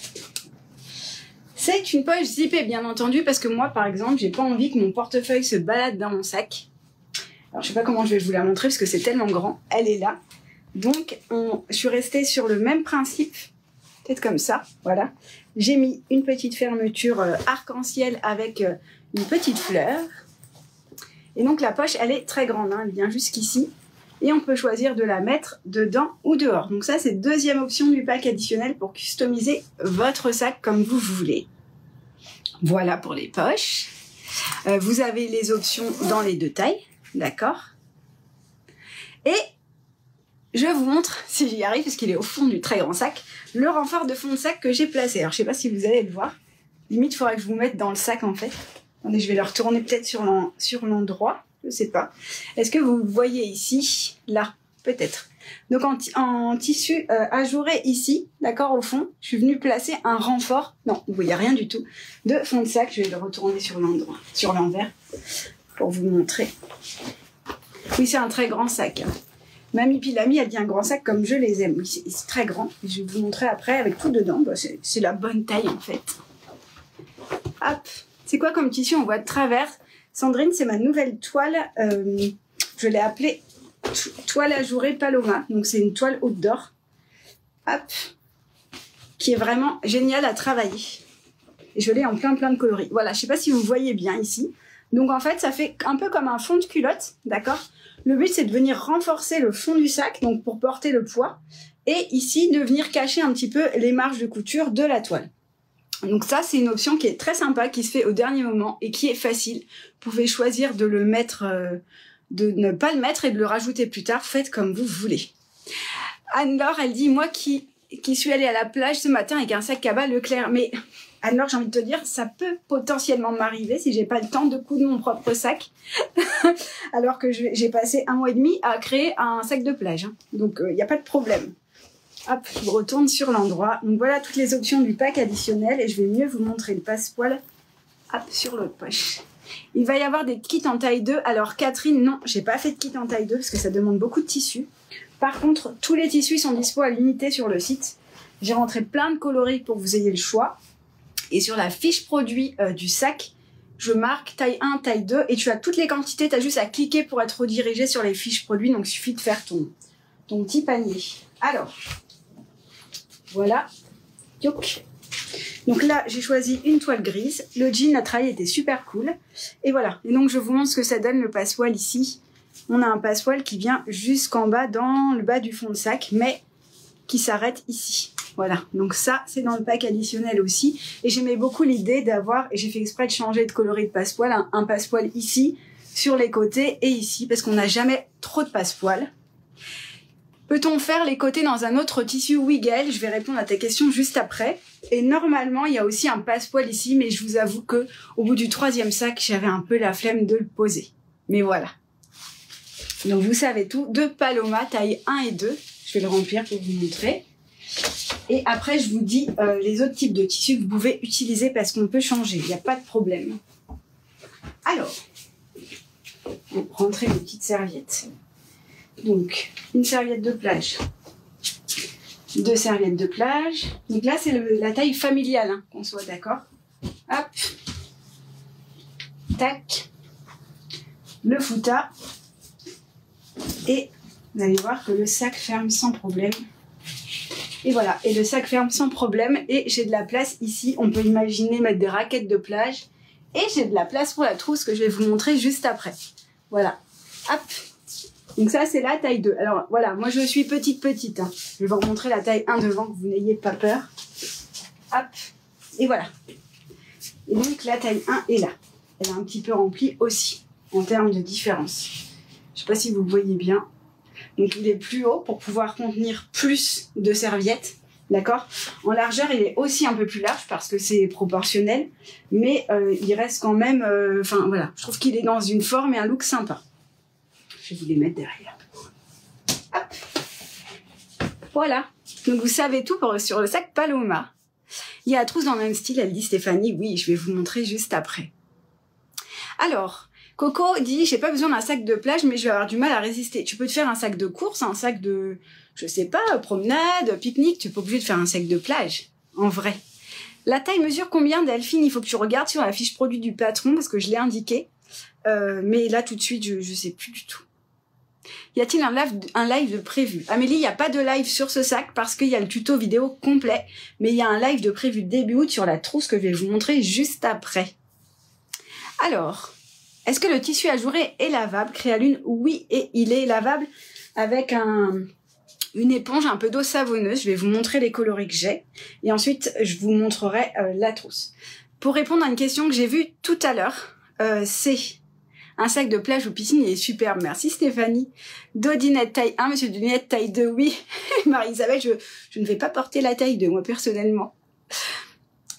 C'est une poche zippée, bien entendu, parce que moi, par exemple, j'ai pas envie que mon portefeuille se balade dans mon sac. Alors, je sais pas comment je vais vous la montrer parce que c'est tellement grand. Elle est là. Donc, on, je suis restée sur le même principe. Peut-être comme ça. Voilà. J'ai mis une petite fermeture euh, arc-en-ciel avec euh, une petite fleur. Et donc, la poche, elle est très grande. Hein, elle vient jusqu'ici. Et on peut choisir de la mettre dedans ou dehors. Donc ça, c'est deuxième option du pack additionnel pour customiser votre sac comme vous voulez. Voilà pour les poches. Euh, vous avez les options dans les deux tailles. D'accord. Et je vous montre, si j'y arrive, parce qu'il est au fond du très grand sac, le renfort de fond de sac que j'ai placé. Alors, je sais pas si vous allez le voir. Limite, il faudrait que je vous mette dans le sac, en fait. Attendez, je vais le retourner peut-être sur l'endroit. Je sais pas. Est-ce que vous voyez ici, là, peut-être. Donc en, en tissu euh, ajouré ici, d'accord, au fond, je suis venue placer un renfort, non, vous voyez rien du tout, de fond de sac. Je vais le retourner sur l'endroit, sur l'envers, pour vous montrer. Oui, c'est un très grand sac. Mamie Pilami a dit un grand sac comme je les aime. Oui, c'est très grand. Je vais vous montrer après avec tout dedans. Bah, c'est la bonne taille en fait. Hop. C'est quoi comme tissu? On voit de travers. Sandrine, c'est ma nouvelle toile. Euh, je l'ai appelée toile ajourée Paloma. Donc c'est une toile outdoor. Hop. Qui est vraiment géniale à travailler. Et je l'ai en plein plein de coloris. Voilà, je sais pas si vous voyez bien ici. Donc en fait, ça fait un peu comme un fond de culotte, d'accord? Le but, c'est de venir renforcer le fond du sac, donc pour porter le poids. Et ici, de venir cacher un petit peu les marges de couture de la toile. Donc ça, c'est une option qui est très sympa, qui se fait au dernier moment et qui est facile. Vous pouvez choisir de le mettre, euh, de ne pas le mettre et de le rajouter plus tard. Faites comme vous voulez. Anne-Laure, elle dit, moi qui, qui suis allée à la plage ce matin avec un sac cabas Leclerc. Mais Anne-Laure, j'ai envie de te dire, ça peut potentiellement m'arriver si j'ai pas le temps de coudre mon propre sac. Alors que j'ai passé un mois et demi à créer un sac de plage. Hein. Donc, il euh, n'y a pas de problème. Hop, je retourne sur l'endroit. Donc voilà toutes les options du pack additionnel et je vais mieux vous montrer le passepoil. Hop, sur l'autre poche. Il va y avoir des kits en taille deux. Alors Catherine, non, j'ai pas fait de kit en taille deux parce que ça demande beaucoup de tissus. Par contre, tous les tissus sont dispo à l'unité sur le site. J'ai rentré plein de coloris pour que vous ayez le choix. Et sur la fiche produit euh, du sac, je marque taille un, taille deux et tu as toutes les quantités. Tu as juste à cliquer pour être redirigé sur les fiches produits. Donc il suffit de faire ton, ton petit panier. Alors, voilà. Youk. Donc là, j'ai choisi une toile grise. Le jean, la travail était super cool. Et voilà. Et donc, je vous montre ce que ça donne le passepoil ici. On a un passepoil qui vient jusqu'en bas, dans le bas du fond de sac, mais qui s'arrête ici. Voilà. Donc ça, c'est dans le pack additionnel aussi. Et j'aimais beaucoup l'idée d'avoir, et j'ai fait exprès de changer de coloris de passepoil, un, un passepoil ici, sur les côtés et ici, parce qu'on n'a jamais trop de passepoil. Peut-on faire les côtés dans un autre tissu? Oui, Gaëlle, je vais répondre à ta question juste après. Et normalement, il y a aussi un passepoil ici, mais je vous avoue que au bout du troisième sac, j'avais un peu la flemme de le poser. Mais voilà. Donc, vous savez tout. De Paloma, taille un et deux. Je vais le remplir pour vous montrer. Et après, je vous dis euh, les autres types de tissus que vous pouvez utiliser parce qu'on peut changer. Il n'y a pas de problème. Alors, je vais rentrer mes petites serviettes. Donc, une serviette de plage, deux serviettes de plage. Donc là, c'est la taille familiale, hein, qu'on soit d'accord. Hop, tac, le fouta. Et vous allez voir que le sac ferme sans problème. Et voilà, et le sac ferme sans problème. Et j'ai de la place ici. On peut imaginer mettre des raquettes de plage. Et j'ai de la place pour la trousse que je vais vous montrer juste après. Voilà, hop. Donc ça, c'est la taille deux. Alors voilà, moi je suis petite petite. Hein. Je vais vous remontrer la taille un devant, que vous n'ayez pas peur. Hop, et voilà. Et donc la taille un est là. Elle est un petit peu remplie aussi, en termes de différence. Je ne sais pas si vous voyez bien. Donc il est plus haut pour pouvoir contenir plus de serviettes. D'accord? En largeur, il est aussi un peu plus large parce que c'est proportionnel. Mais euh, il reste quand même... Enfin euh, voilà, je trouve qu'il est dans une forme et un look sympa. Je vais vous les mettre derrière. Hop. Voilà. Donc vous savez tout pour, sur le sac Paloma. Il y a la trousse dans le même style, elle dit Stéphanie. Oui, je vais vous montrer juste après. Alors, Coco dit, j'ai pas besoin d'un sac de plage, mais je vais avoir du mal à résister. Tu peux te faire un sac de course, un sac de, je sais pas, promenade, pique-nique. Tu n'es pas obligé de faire un sac de plage, en vrai. La taille mesure combien, Delphine? Il faut que tu regardes sur la fiche produit du patron, parce que je l'ai indiqué. Euh, mais là, tout de suite, je, je sais plus du tout. Y a-t-il un live, un live de prévu? Amélie, il n'y a pas de live sur ce sac parce qu'il y a le tuto vidéo complet. Mais il y a un live de prévu début août sur la trousse que je vais vous montrer juste après. Alors, est-ce que le tissu ajouré est lavable? Créalune, oui, et il est lavable avec un, une éponge, un peu d'eau savonneuse. Je vais vous montrer les coloris que j'ai. Et ensuite, je vous montrerai euh, la trousse. Pour répondre à une question que j'ai vue tout à l'heure, euh, c'est... un sac de plage ou piscine, il est superbe. Merci Stéphanie. Dodinette taille un, monsieur Dodinette taille deux, oui. Marie-Isabelle, je, je ne vais pas porter la taille deux, moi, personnellement.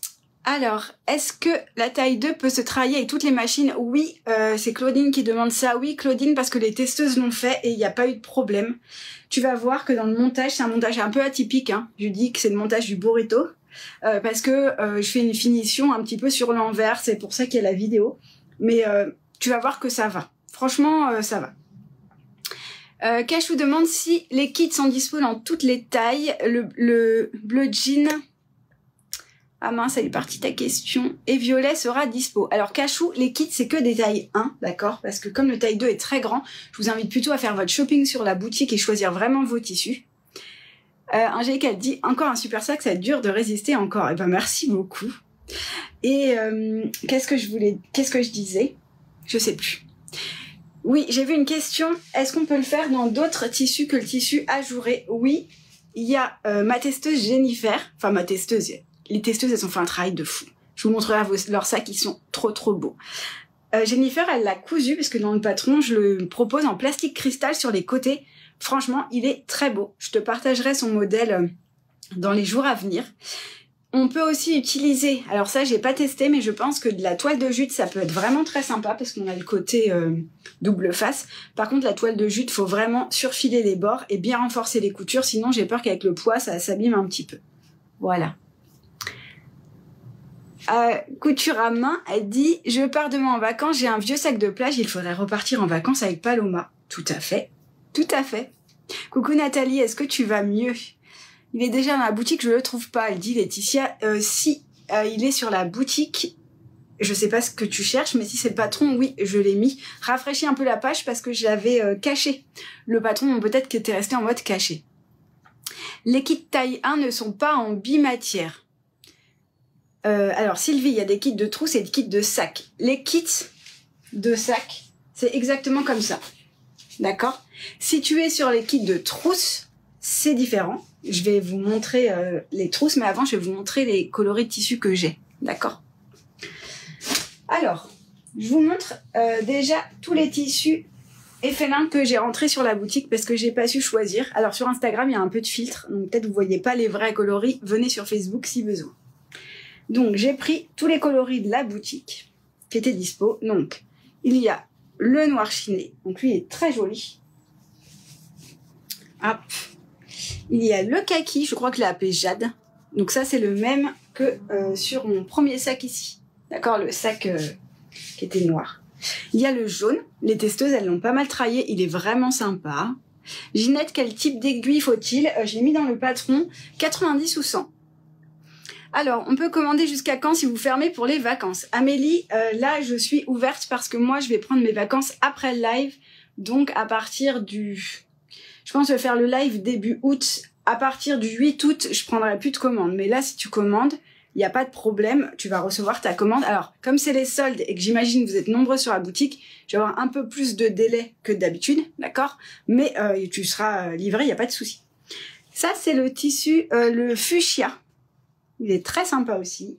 Alors, est-ce que la taille deux peut se travailler avec toutes les machines? Oui, euh, c'est Claudine qui demande ça. Oui, Claudine, parce que les testeuses l'ont fait et il n'y a pas eu de problème. Tu vas voir que dans le montage, c'est un montage un peu atypique. Hein. Je dis que c'est le montage du burrito euh, parce que euh, je fais une finition un petit peu sur l'envers. C'est pour ça qu'il y a la vidéo. Mais euh, tu vas voir que ça va. Franchement, euh, ça va. Euh, Cachou demande si les kits sont dispo dans toutes les tailles. Le, le bleu jean... Ah mince, elle est partie ta question. Et violet sera dispo. Alors Cachou, les kits, c'est que des tailles un, d'accord? Parce que comme le taille deux est très grand, je vous invite plutôt à faire votre shopping sur la boutique et choisir vraiment vos tissus. Euh, Angélique, elle dit, encore un super sac, ça va être dur de résister encore. Eh ben merci beaucoup. Et euh, qu'est-ce que je voulais... Qu'est-ce que je disais? Je sais plus. Oui, j'ai vu une question. Est-ce qu'on peut le faire dans d'autres tissus que le tissu ajouré? Oui, il y a euh, ma testeuse Jennifer. Enfin, ma testeuse... Les testeuses, elles ont fait un travail de fou. Je vous montrerai vos, leurs sacs, ils sont trop trop beaux. Euh, Jennifer, elle l'a cousu, parce que dans le patron, je le propose en plastique cristal sur les côtés. Franchement, il est très beau. Je te partagerai son modèle dans les jours à venir. On peut aussi utiliser, alors ça, j'ai pas testé, mais je pense que de la toile de jute, ça peut être vraiment très sympa, parce qu'on a le côté euh, double face. Par contre, la toile de jute, faut vraiment surfiler les bords et bien renforcer les coutures, sinon j'ai peur qu'avec le poids, ça s'abîme un petit peu. Voilà. Euh, couture à main, elle dit « Je pars demain en vacances, j'ai un vieux sac de plage, il faudrait repartir en vacances avec Paloma. » Tout à fait, tout à fait. Coucou Nathalie, est-ce que tu vas mieux? Il est déjà dans la boutique, je le trouve pas. Elle dit Laetitia, euh, si euh, il est sur la boutique, je sais pas ce que tu cherches, mais si c'est le patron, oui, je l'ai mis. Rafraîchis un peu la page parce que je l'avais euh, caché. Le patron, peut-être qu'il était resté en mode caché. Les kits taille un ne sont pas en bimatière. Euh, alors Sylvie, il y a des kits de trousse et des kits de sac. Les kits de sac, c'est exactement comme ça. D'accord? Si tu es sur les kits de trousse, c'est différent. Je vais vous montrer euh, les trousses, mais avant, je vais vous montrer les coloris de tissu que j'ai. D'accord? Alors, je vous montre euh, déjà tous les tissus Effelin que j'ai rentrés sur la boutique parce que j'ai pas su choisir. Alors sur Instagram, il y a un peu de filtre, donc peut-être vous voyez pas les vrais coloris. Venez sur Facebook si besoin. Donc, j'ai pris tous les coloris de la boutique qui étaient dispo. Donc, il y a le noir chiné. Donc, lui est très joli. Hop. Il y a le kaki. Je crois que je l'ai appelé Jade. Donc, ça, c'est le même que euh, sur mon premier sac ici. D'accord? Le sac euh, qui était noir. Il y a le jaune. Les testeuses, elles l'ont pas mal travaillé. Il est vraiment sympa. Ginette, quel type d'aiguille faut-il? euh, Je l'ai mis dans le patron. quatre-vingt-dix ou cent. Alors, on peut commander jusqu'à quand si vous fermez pour les vacances? Amélie, euh, là, je suis ouverte parce que moi, je vais prendre mes vacances après le live. Donc, à partir du... Je pense que je vais faire le live début août. À partir du huit août, je prendrai plus de commandes. Mais là, si tu commandes, il n'y a pas de problème. Tu vas recevoir ta commande. Alors, comme c'est les soldes et que j'imagine que vous êtes nombreux sur la boutique, je vais avoir un peu plus de délai que d'habitude, d'accord? Mais euh, tu seras livré, il n'y a pas de souci. Ça, c'est le tissu, euh, le fuchsia. Il est très sympa aussi.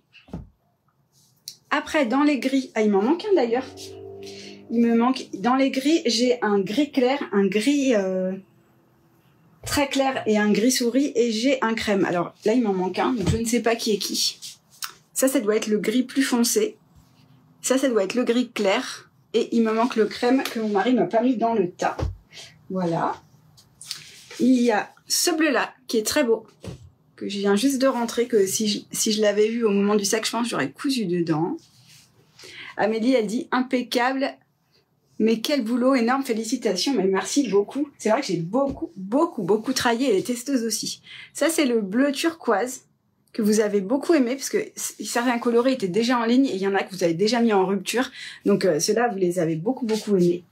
Après, dans les gris... Ah, il m'en manque un d'ailleurs. Il me manque... Dans les gris, j'ai un gris clair, un gris euh, très clair et un gris souris. Et j'ai un crème. Alors là, il m'en manque un. Donc je ne sais pas qui est qui. Ça, ça doit être le gris plus foncé. Ça, ça doit être le gris clair. Et il me manque le crème que mon mari m'a pas mis dans le tas. Voilà. Il y a ce bleu-là qui est très beau. Que je viens juste de rentrer, que si je, si je l'avais vu au moment du sac, je pense que j'aurais cousu dedans. Amélie, elle dit impeccable, mais quel boulot énorme, félicitations, mais merci beaucoup. C'est vrai que j'ai beaucoup, beaucoup, beaucoup travaillé et les testeuses aussi. Ça, c'est le bleu turquoise que vous avez beaucoup aimé, parce que certains coloris étaient déjà en ligne et il y en a que vous avez déjà mis en rupture. Donc, euh, ceux-là, vous les avez beaucoup, beaucoup aimés.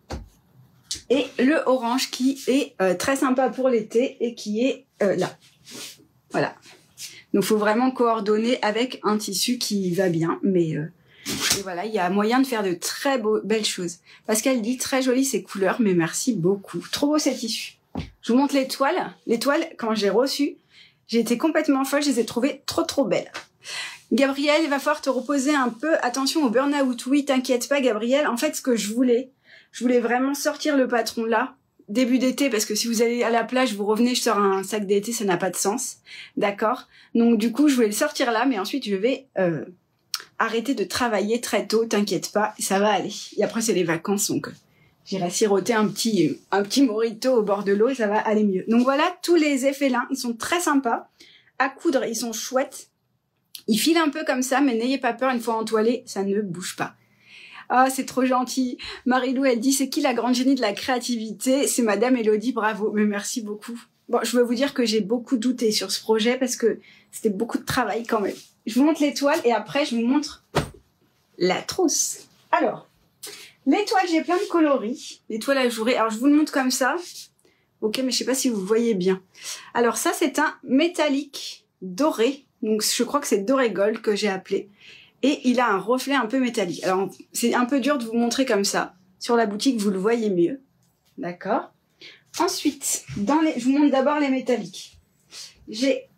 Et le orange qui est euh, très sympa pour l'été et qui est euh, là. Voilà. Donc, il faut vraiment coordonner avec un tissu qui va bien. Mais euh, et voilà, il y a moyen de faire de très beaux, belles choses. Pascal dit très joli ces couleurs, mais merci beaucoup. Trop beau ces tissus. Je vous montre les toiles. Les toiles, quand j'ai reçu, j'ai été complètement folle. Je les ai trouvées trop, trop belles. Gabriel, il va falloir te reposer un peu. Attention au burn-out. Oui, t'inquiète pas, Gabriel. En fait, ce que je voulais, je voulais vraiment sortir le patron là, début d'été, parce que si vous allez à la plage, vous revenez, je sors un sac d'été, ça n'a pas de sens. D'accord? Donc du coup, je vais le sortir là, mais ensuite, je vais euh, arrêter de travailler très tôt, t'inquiète pas, ça va aller. Et après, c'est les vacances, donc j'irai siroter un petit, un petit mojito au bord de l'eau et ça va aller mieux. Donc voilà, tous les effets là, ils sont très sympas. À coudre, ils sont chouettes. Ils filent un peu comme ça, mais n'ayez pas peur, une fois entoilés, ça ne bouge pas. Ah, c'est trop gentil. Marilou, elle dit, c'est qui la grande génie de la créativité? C'est Madame Elodie, bravo. Mais merci beaucoup. Bon, je veux vous dire que j'ai beaucoup douté sur ce projet parce que c'était beaucoup de travail quand même. Je vous montre l'étoile et après, je vous montre la trousse. Alors, l'étoile, j'ai plein de coloris. L'étoile à jouer. Alors, je vous le montre comme ça. Ok, mais je sais pas si vous voyez bien. Alors, ça, c'est un métallique doré. Donc, je crois que c'est doré gold que j'ai appelé. Et il a un reflet un peu métallique. Alors, c'est un peu dur de vous montrer comme ça. Sur la boutique, vous le voyez mieux. D'accord? Ensuite, dans les... je vous montre d'abord les métalliques. J'ai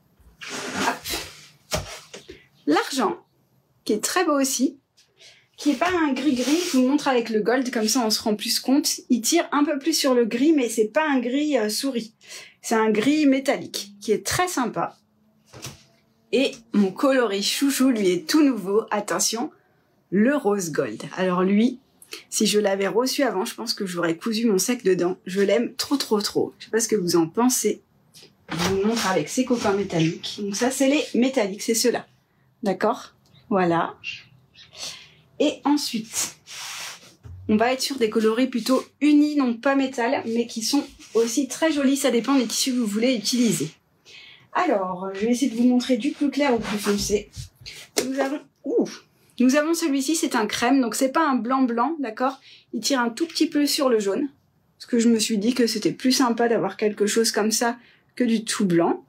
l'argent, qui est très beau aussi, qui est pas un gris-gris. Je vous montre avec le gold, comme ça on se rend plus compte. Il tire un peu plus sur le gris, mais c'est pas un gris euh, souris. C'est un gris métallique, qui est très sympa. Et mon coloris chouchou, lui, est tout nouveau. Attention, le rose gold. Alors lui, si je l'avais reçu avant, je pense que j'aurais cousu mon sac dedans. Je l'aime trop, trop, trop. Je sais pas ce que vous en pensez. Je vous montre avec ses copains métalliques. Donc ça, c'est les métalliques, c'est ceux-là. D'accord? Voilà. Et ensuite, on va être sur des coloris plutôt unis, donc pas métal, mais qui sont aussi très jolis. Ça dépend des tissus que vous voulez utiliser. Alors, je vais essayer de vous montrer du plus clair au plus foncé. Nous avons, ouh, nous avons celui-ci, c'est un crème, donc c'est pas un blanc blanc, d'accord? Il tire un tout petit peu sur le jaune, parce que je me suis dit que c'était plus sympa d'avoir quelque chose comme ça que du tout blanc.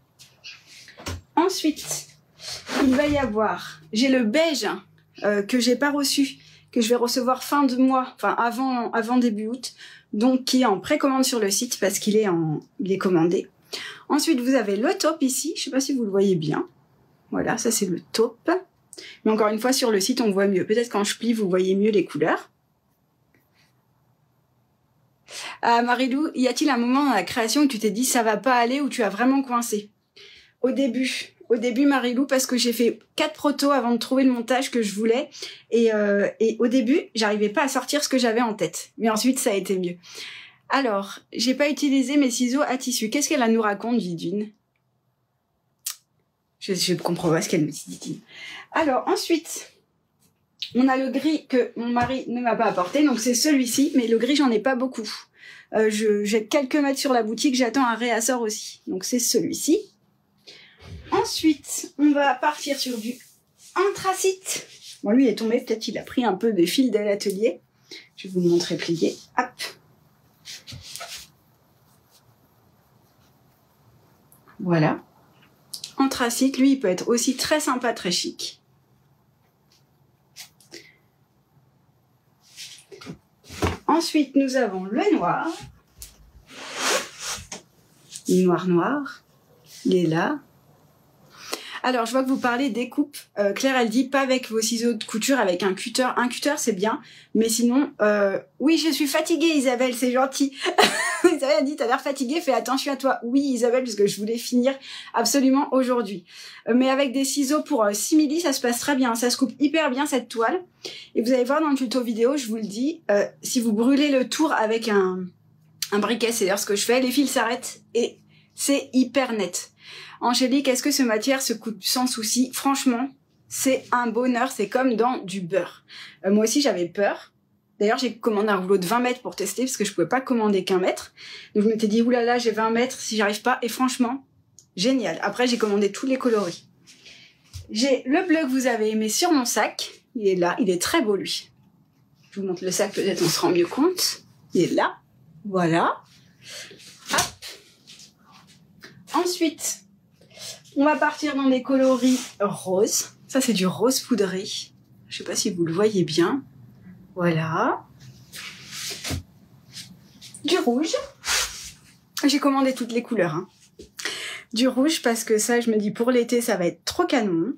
Ensuite, il va y avoir, j'ai le beige euh, que j'ai pas reçu, que je vais recevoir fin de mois, enfin avant, avant début août, donc qui est en précommande sur le site parce qu'il est en, il est commandé. Ensuite, vous avez le taupe ici. Je sais pas si vous le voyez bien. Voilà, ça c'est le taupe. Mais encore une fois, sur le site, on voit mieux. Peut-être quand je plie, vous voyez mieux les couleurs. Ah, Marilou, y a-t-il un moment dans la création où tu t'es dit ça va pas aller, ou tu as vraiment coincé? Au début. Au début, Marilou, parce que j'ai fait quatre protos avant de trouver le montage que je voulais. Et, euh, et au début, j'arrivais pas à sortir ce que j'avais en tête. Mais ensuite, ça a été mieux. Alors, j'ai pas utilisé mes ciseaux à tissu. Qu'est-ce qu'elle nous raconte, Vidune? Je ne comprends pas ce qu'elle me dit, Didine. Alors, ensuite, on a le gris que mon mari ne m'a pas apporté. Donc, c'est celui-ci. Mais le gris, j'en ai pas beaucoup. Euh, je, j'ai quelques mètres sur la boutique. J'attends un réassort aussi. Donc, c'est celui-ci. Ensuite, on va partir sur du anthracite. Bon, lui, il est tombé. Peut-être qu'il a pris un peu de fil de l'atelier. Je vais vous le montrer plié. Hop. Voilà. Anthracite, lui, il peut être aussi très sympa, très chic. Ensuite, nous avons le noir. Le noir noir. Il est là. Alors, je vois que vous parlez des coupes. Euh, Claire, elle dit pas avec vos ciseaux de couture, avec un cutter. Un cutter, c'est bien. Mais sinon, euh, oui, je suis fatiguée, Isabelle, c'est gentil. Isabelle a dit, t'as l'air fatiguée, fais attention à toi. Oui, Isabelle, parce que je voulais finir absolument aujourd'hui. Euh, mais avec des ciseaux pour euh, six millimètres, ça se passe très bien. Ça se coupe hyper bien, cette toile. Et vous allez voir dans le tuto vidéo, je vous le dis, euh, si vous brûlez le tour avec un, un briquet, c'est d'ailleurs ce que je fais, les fils s'arrêtent et c'est hyper net. Angélique, est-ce que ce matière se coupe sans souci? Franchement, c'est un bonheur, c'est comme dans du beurre. Euh, moi aussi, j'avais peur. D'ailleurs, j'ai commandé un rouleau de vingt mètres pour tester, parce que je pouvais pas commander qu'un mètre. Donc, je m'étais dit, oulala, j'ai vingt mètres, si j'arrive pas. Et franchement, génial. Après, j'ai commandé tous les coloris. J'ai le bleu que vous avez aimé sur mon sac. Il est là, il est très beau, lui. Je vous montre le sac, peut-être on se rend mieux compte. Il est là. Voilà. Hop. Ensuite, on va partir dans des coloris roses. Ça, c'est du rose poudré. Je sais pas si vous le voyez bien. Voilà. Du rouge. J'ai commandé toutes les couleurs. Hein. Du rouge parce que ça, je me dis pour l'été, ça va être trop canon.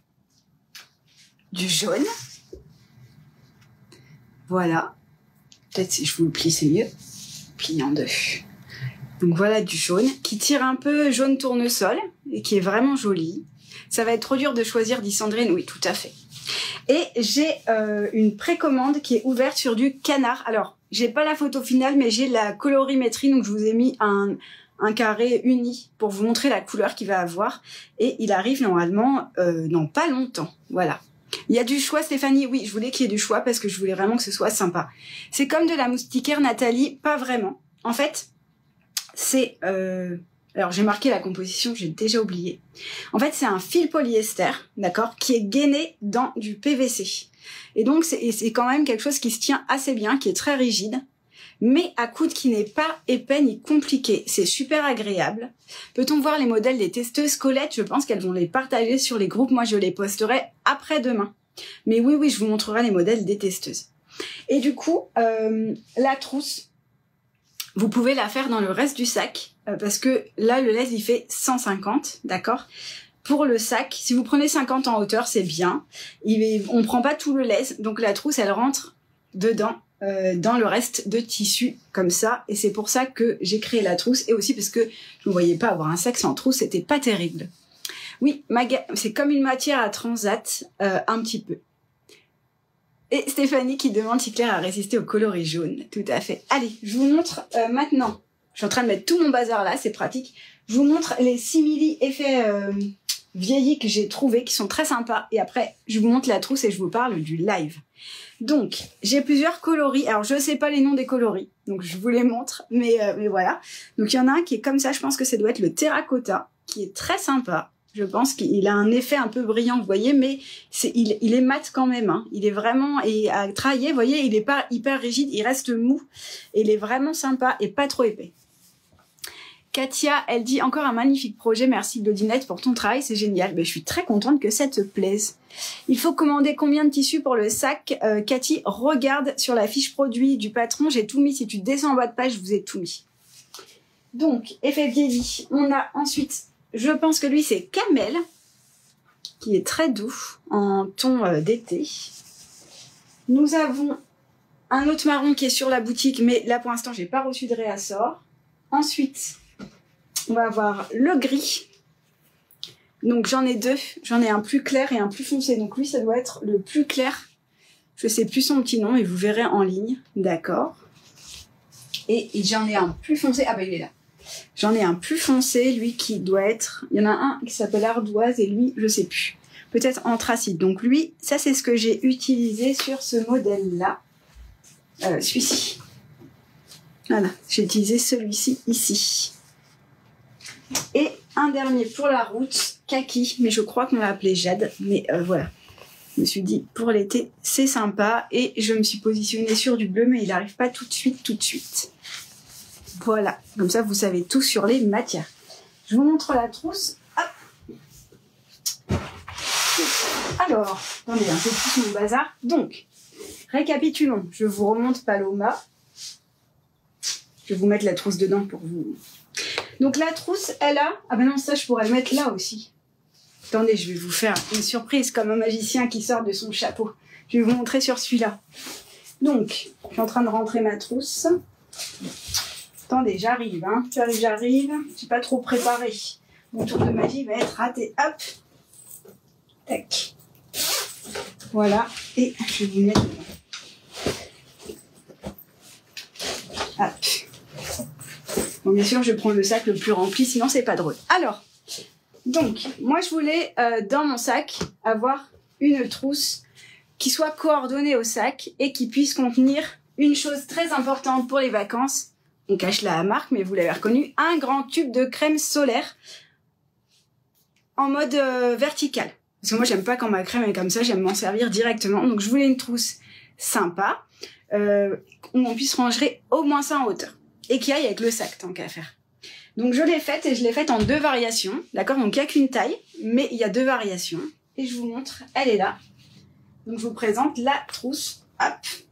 Du jaune. Voilà. Peut-être si je vous le plie, c'est mieux. Plie en deux. Donc voilà du jaune, qui tire un peu jaune tournesol, et qui est vraiment joli. Ça va être trop dur de choisir d'Isandrine, oui, tout à fait. Et j'ai euh, une précommande qui est ouverte sur du canard. Alors, j'ai pas la photo finale, mais j'ai la colorimétrie, donc je vous ai mis un, un carré uni pour vous montrer la couleur qu'il va avoir. Et il arrive normalement euh, dans pas longtemps, voilà. Il y a du choix, Stéphanie. Oui, je voulais qu'il y ait du choix parce que je voulais vraiment que ce soit sympa. C'est comme de la moustiquaire, Nathalie, pas vraiment. En fait, c'est... Euh... Alors, j'ai marqué la composition, j'ai déjà oublié. En fait, c'est un fil polyester, d'accord, qui est gainé dans du P V C. Et donc, c'est quand même quelque chose qui se tient assez bien, qui est très rigide, mais à coude qui n'est pas épais ni compliqué. C'est super agréable. Peut-on voir les modèles des testeuses Colette? Je pense qu'elles vont les partager sur les groupes. Moi, je les posterai après-demain. Mais oui, oui, je vous montrerai les modèles des testeuses. Et du coup, euh, la trousse, vous pouvez la faire dans le reste du sac, euh, parce que là, le lait, il fait cent cinquante, d'accord? Pour le sac, si vous prenez cinquante en hauteur, c'est bien. Il est, on prend pas tout le lait, donc la trousse, elle rentre dedans, euh, dans le reste de tissu, comme ça. Et c'est pour ça que j'ai créé la trousse, et aussi parce que je ne voyais pas avoir un sac sans trousse, c'était pas terrible. Oui, c'est comme une matière à transat, euh, un petit peu. Et Stéphanie qui demande si Claire a résisté au coloris jaune. Tout à fait. Allez, je vous montre euh, maintenant. Je suis en train de mettre tout mon bazar là, c'est pratique. Je vous montre les simili effets euh, vieillis que j'ai trouvés, qui sont très sympas. Et après, je vous montre la trousse et je vous parle du live. Donc, j'ai plusieurs coloris. Alors, je sais pas les noms des coloris, donc je vous les montre. Mais, euh, mais voilà. Donc, il y en a un qui est comme ça. Je pense que ça doit être le terracotta, qui est très sympa. Je pense qu'il a un effet un peu brillant, vous voyez, mais c'est, il, il est mat quand même. Hein. Il est vraiment, et à travailler, vous voyez, il est pas hyper rigide, il reste mou. Et il est vraiment sympa et pas trop épais. Katia, elle dit encore un magnifique projet. Merci Claudinette pour ton travail, c'est génial. Ben, je suis très contente que ça te plaise. Il faut commander combien de tissus pour le sac? euh, Cathy, regarde sur la fiche produit du patron, j'ai tout mis. Si tu descends en bas de page, je vous ai tout mis. Donc, effet vieilli. On a ensuite... Je pense que lui, c'est Camel, qui est très doux, en ton euh, d'été. Nous avons un autre marron qui est sur la boutique, mais là, pour l'instant, j'ai pas reçu de réassort. Ensuite, on va avoir le gris. Donc, j'en ai deux. J'en ai un plus clair et un plus foncé. Donc, lui, ça doit être le plus clair. Je sais plus son petit nom, mais vous verrez en ligne. D'accord. Et, et j'en ai un plus foncé. Ah, bah, il est là. J'en ai un plus foncé, lui qui doit être... Il y en a un qui s'appelle ardoise et lui, je sais plus. Peut-être anthracite. Donc lui, ça c'est ce que j'ai utilisé sur ce modèle-là. Euh, celui-ci. Voilà, j'ai utilisé celui-ci ici. Et un dernier pour la route, kaki, mais je crois qu'on l'a appelé Jade. Mais euh, voilà, je me suis dit, pour l'été, c'est sympa. Et je me suis positionnée sur du bleu, mais il n'arrive pas tout de suite, tout de suite. Voilà, comme ça vous savez tout sur les matières. Je vous montre la trousse. Hop. Alors, attendez, hein, c'est tout mon bazar. Donc, récapitulons. Je vous remonte Paloma. Je vais vous mettre la trousse dedans pour vous. Donc la trousse, elle a... Ah ben non, ça je pourrais le mettre là aussi. Attendez, je vais vous faire une surprise comme un magicien qui sort de son chapeau. Je vais vous montrer sur celui-là. Donc, je suis en train de rentrer ma trousse. Attendez, j'arrive, hein. J'arrive, j'arrive. J'ai pas trop préparé. Mon tour de magie va être raté. Hop. Tac. Voilà. Et je vais vous mettre dedans. Hop. Bon, bien sûr, je prends le sac le plus rempli, sinon c'est pas drôle. Alors, donc, moi je voulais, euh, dans mon sac, avoir une trousse qui soit coordonnée au sac et qui puisse contenir une chose très importante pour les vacances. On cache la marque, mais vous l'avez reconnu, un grand tube de crème solaire en mode euh, vertical. Parce que moi, j'aime pas quand ma crème est comme ça, j'aime m'en servir directement. Donc, je voulais une trousse sympa, euh, où on puisse ranger au moins ça en hauteur. Et qui aille avec le sac, tant qu'à faire. Donc, je l'ai faite et je l'ai faite en deux variations. D'accord? Donc, il n'y a qu'une taille, mais il y a deux variations. Et je vous montre, elle est là. Donc, je vous présente la trousse. Hop.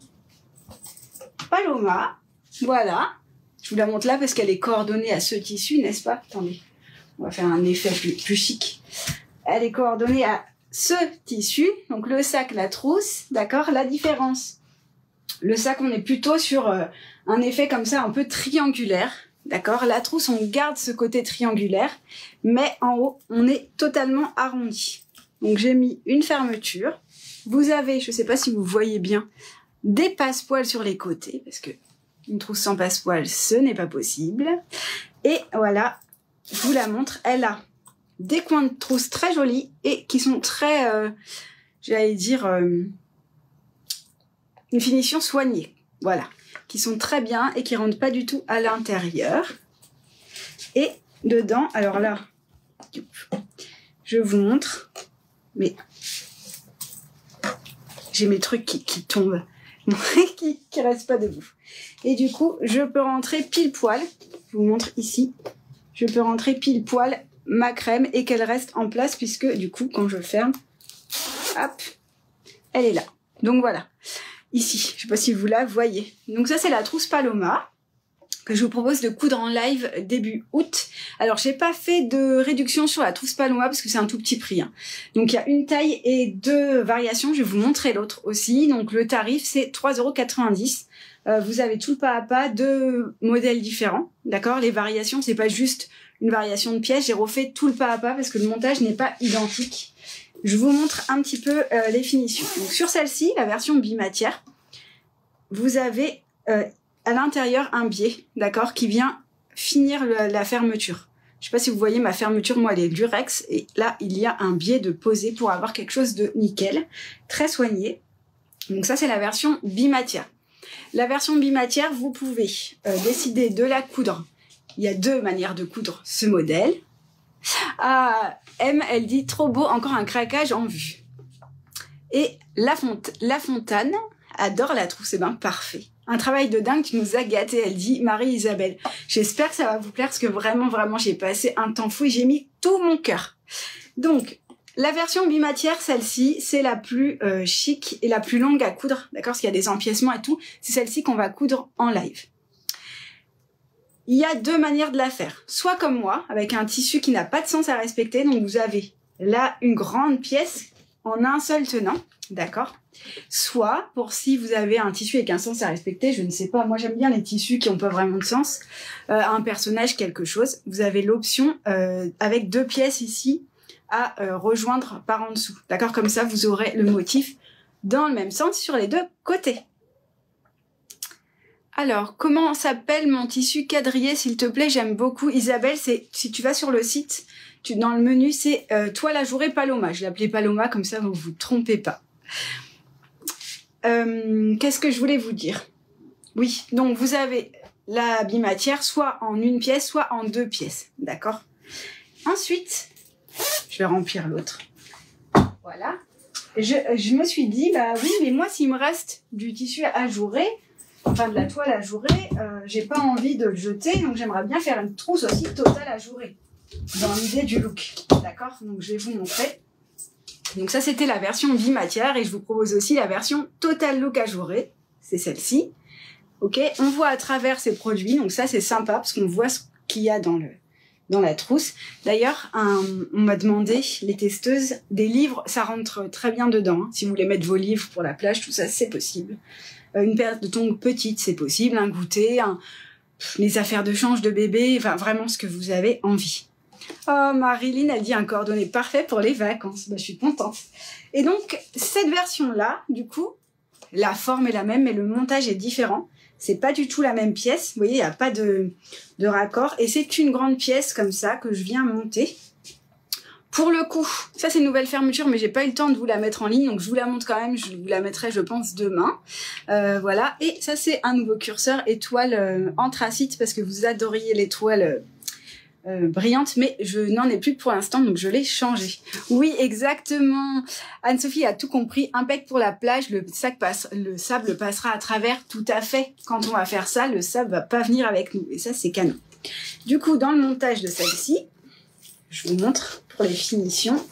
Paloma. Voilà. Je vous la montre là parce qu'elle est coordonnée à ce tissu, n'est-ce pas? Attendez, on va faire un effet plus, plus chic. Elle est coordonnée à ce tissu, donc le sac, la trousse, d'accord? La différence Le sac, on est plutôt sur euh, un effet comme ça, un peu triangulaire. D'accord? La trousse, on garde ce côté triangulaire, mais en haut, on est totalement arrondi. Donc, j'ai mis une fermeture. Vous avez, je ne sais pas si vous voyez bien, des passepoils sur les côtés, parce que une trousse sans passepoils, ce n'est pas possible. Et voilà, je vous la montre. Elle a des coins de trousse très jolis et qui sont très, euh, j'allais dire, euh, une finition soignée. Voilà, qui sont très bien et qui rentrent pas du tout à l'intérieur. Et dedans, alors là, je vous montre, mais j'ai mes trucs qui, qui tombent, qui, qui restent pas debout. Et du coup, je peux rentrer pile poil, je vous montre ici, je peux rentrer pile poil ma crème et qu'elle reste en place puisque du coup, quand je ferme, hop, elle est là. Donc voilà. Ici, je sais pas si vous la voyez. Donc ça, c'est la trousse Paloma que je vous propose de coudre en live début août. Alors, j'ai pas fait de réduction sur la trousse Paloma parce que c'est un tout petit prix. Hein. Donc, il y a une taille et deux variations. Je vais vous montrer l'autre aussi. Donc, le tarif, c'est trois euros quatre-vingt-dix. Euh, vous avez tout le pas à pas, deux modèles différents. D'accord? Les variations, c'est pas juste une variation de pièces. J'ai refait tout le pas à pas parce que le montage n'est pas identique. Je vous montre un petit peu euh, les finitions. Donc, sur celle-ci, la version bimatière, vous avez euh, à l'intérieur un biais, d'accord, qui vient finir le, la fermeture. Je sais pas si vous voyez ma fermeture, moi elle est lurex, et là il y a un biais de poser pour avoir quelque chose de nickel, très soigné. Donc ça c'est la version bimatière. La version bimatière, vous pouvez euh, décider de la coudre. Il y a deux manières de coudre ce modèle. Ah, M, elle dit trop beau, encore un craquage en vue. Et la, Font la Fontane adore la trousse, et ben parfait. Un travail de dingue qui nous a gâtés, elle dit Marie-Isabelle. J'espère que ça va vous plaire parce que vraiment, vraiment, j'ai passé un temps fou et j'ai mis tout mon cœur. Donc, la version bimatière, celle-ci, c'est la plus euh, chic et la plus longue à coudre, d'accord, parce qu'il y a des empiècements et tout. C'est celle-ci qu'on va coudre en live. Il y a deux manières de la faire. Soit comme moi, avec un tissu qui n'a pas de sens à respecter. Donc, vous avez là une grande pièce en un seul tenant, d'accord. Soit, pour si vous avez un tissu avec un sens à respecter, je ne sais pas, moi j'aime bien les tissus qui n'ont pas vraiment de sens, euh, un personnage, quelque chose. Vous avez l'option euh, avec deux pièces ici à euh, rejoindre par en dessous, d'accord. Comme ça, vous aurez le motif dans le même sens sur les deux côtés. Alors, comment s'appelle mon tissu quadrillé, s'il te plaît? J'aime beaucoup. Isabelle, c'est si tu vas sur le site, tu, dans le menu, c'est euh, toile ajourée Paloma. Je l'appelais Paloma, comme ça, vous ne vous trompez pas. Euh, Qu'est-ce que je voulais vous dire? Oui, donc vous avez la bimatière soit en une pièce, soit en deux pièces. D'accord? Ensuite, je vais remplir l'autre. Voilà. Je, je me suis dit, bah oui, mais moi, s'il me reste du tissu ajouré, enfin de la toile ajourée, euh, j'ai pas envie de le jeter, donc j'aimerais bien faire une trousse aussi totale ajourée, dans l'idée du look, d'accord. Donc je vais vous montrer. Donc ça c'était la version bimatière et je vous propose aussi la version total look ajourée, c'est celle-ci. Ok, on voit à travers ces produits, donc ça c'est sympa parce qu'on voit ce qu'il y a dans le dans la trousse. D'ailleurs, on m'a demandé, les testeuses, des livres, ça rentre très bien dedans. Hein. Si vous voulez mettre vos livres pour la plage, tout ça, c'est possible. Une paire de tongs petite, c'est possible, un goûter, un... les affaires de change de bébé, enfin vraiment ce que vous avez envie. Oh, Marilyn, elle dit un coordonné parfait pour les vacances. Bah, je suis contente. Et donc, cette version-là, du coup, la forme est la même, mais le montage est différent. C'est pas du tout la même pièce. Vous voyez, il n'y a pas de, de raccord. Et c'est une grande pièce comme ça que je viens monter. Pour le coup, ça c'est une nouvelle fermeture, mais j'ai pas eu le temps de vous la mettre en ligne, donc je vous la montre quand même, je vous la mettrai je pense demain. Euh, voilà, et ça c'est un nouveau curseur étoile euh, anthracite, parce que vous adoriez l'étoile euh, brillante, mais je n'en ai plus pour l'instant, donc je l'ai changé. Oui, exactement, Anne-Sophie a tout compris, impec pour la plage, le, sac passe, le sable passera à travers, tout à fait. Quand on va faire ça, le sable va pas venir avec nous, et ça c'est canon. Du coup, dans le montage de celle-ci, je vous montre pour les finitions.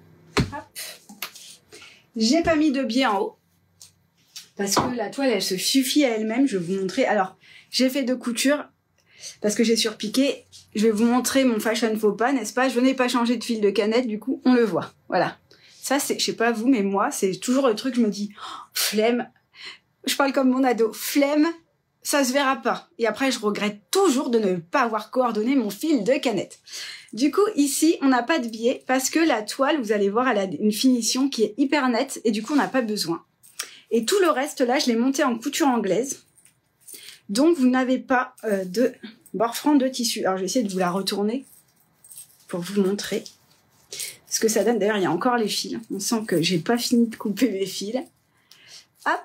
J'ai pas mis de biais en haut parce que la toile elle se suffit à elle-même. Je vais vous montrer. Alors j'ai fait deux coutures parce que j'ai surpiqué. Je vais vous montrer mon fashion faux pas, n'est-ce pas? Je n'ai pas changé de fil de canette, du coup on le voit. Voilà. Ça c'est, je sais pas vous, mais moi c'est toujours le truc. Je me dis oh, flemme. je parle comme mon ado, flemme, ça se verra pas. Et après, je regrette toujours de ne pas avoir coordonné mon fil de canette. Du coup, ici, on n'a pas de biais parce que la toile, vous allez voir, elle a une finition qui est hyper nette et du coup, on n'a pas besoin. Et tout le reste, là, je l'ai monté en couture anglaise. Donc, vous n'avez pas euh, de bord franc de tissu. Alors, je vais essayer de vous la retourner pour vous montrer ce que ça donne. D'ailleurs, il y a encore les fils. On sent que j'ai pas fini de couper mes fils. Hop.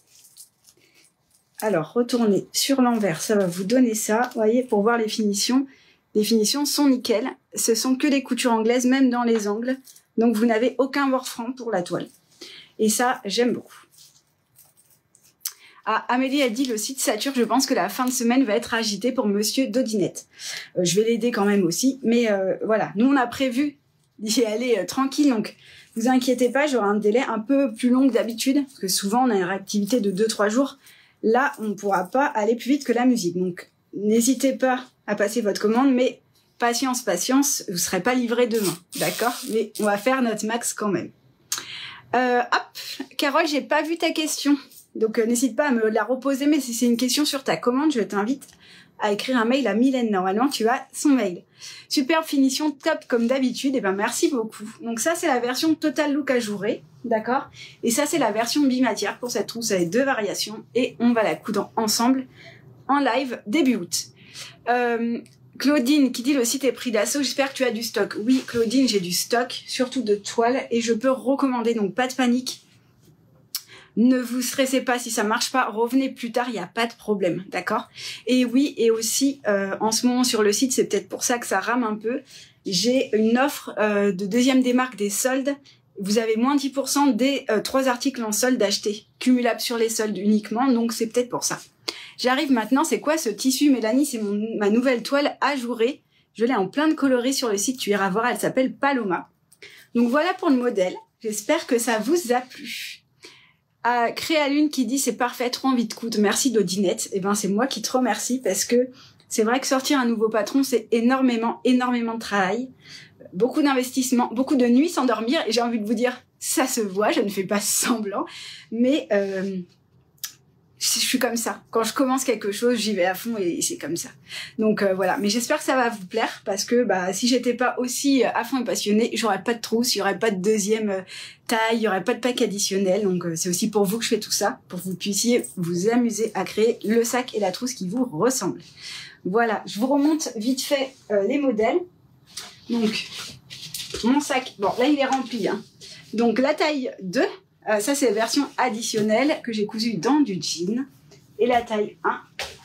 Alors, retournez sur l'envers. Ça va vous donner ça. Vous voyez, pour voir les finitions. Les finitions sont nickel. Ce sont que des coutures anglaises, même dans les angles. Donc, vous n'avez aucun bord franc pour la toile. Et ça, j'aime beaucoup. Ah, Amélie a dit, le site sature, je pense que la fin de semaine va être agitée pour Monsieur Dodinette. Euh, je vais l'aider quand même aussi. Mais euh, voilà, nous, on a prévu d'y aller euh, tranquille. Donc, vous inquiétez pas, j'aurai un délai un peu plus long que d'habitude. Parce que souvent, on a une réactivité de deux trois jours. Là, on ne pourra pas aller plus vite que la musique. Donc, n'hésitez pas à passer votre commande. Mais patience, patience, vous ne serez pas livré demain. D'accord? Mais on va faire notre max quand même. Euh, hop, Carole, j'ai pas vu ta question. Donc, euh, n'hésite pas à me la reposer, mais si c'est une question sur ta commande, je t'invite à écrire un mail à Mylène. Normalement, tu as son mail. Superbe finition, top comme d'habitude. Et ben, merci beaucoup. Donc, ça, c'est la version Total Look ajourée. D'accord? Et ça, c'est la version bimatière pour cette trousse avec deux variations. Et on va la coudre ensemble en live début août. Euh, Claudine qui dit le site est pris d'assaut. J'espère que tu as du stock. Oui, Claudine, j'ai du stock, surtout de toiles. Et je peux recommander, donc pas de panique. Ne vous stressez pas si ça marche pas, revenez plus tard, il n'y a pas de problème, d'accord? Et oui, et aussi, euh, en ce moment sur le site, c'est peut-être pour ça que ça rame un peu, j'ai une offre euh, de deuxième démarque des soldes. Vous avez moins dix pour cent des euh, trois articles en solde achetés, cumulables sur les soldes uniquement, donc c'est peut-être pour ça. J'arrive maintenant, c'est quoi ce tissu, Mélanie? C'est mon ma nouvelle toile ajourée. Je l'ai en plein de coloris sur le site, tu iras voir, elle s'appelle Paloma. Donc voilà pour le modèle, j'espère que ça vous a plu. À Créalune qui dit c'est parfait, trop envie de coudre, merci Dodinette. Et ben c'est moi qui te remercie parce que c'est vrai que sortir un nouveau patron c'est énormément, énormément de travail, beaucoup d'investissement, beaucoup de nuits sans dormir et j'ai envie de vous dire ça se voit, je ne fais pas semblant, mais euh, je suis comme ça. Quand je commence quelque chose, j'y vais à fond et c'est comme ça. Donc euh, voilà, mais j'espère que ça va vous plaire parce que bah si j'étais pas aussi à fond et passionnée, j'aurais pas de trousse, il y aurait pas de deuxième euh, taille, il y aurait pas de pack additionnel. Donc euh, c'est aussi pour vous que je fais tout ça, pour que vous puissiez vous amuser à créer le sac et la trousse qui vous ressemblent. Voilà, je vous remonte vite fait euh, les modèles. Donc mon sac, bon là il est rempli, hein. Donc la taille deux. Euh, ça, c'est la version additionnelle que j'ai cousue dans du jean. Et la taille un.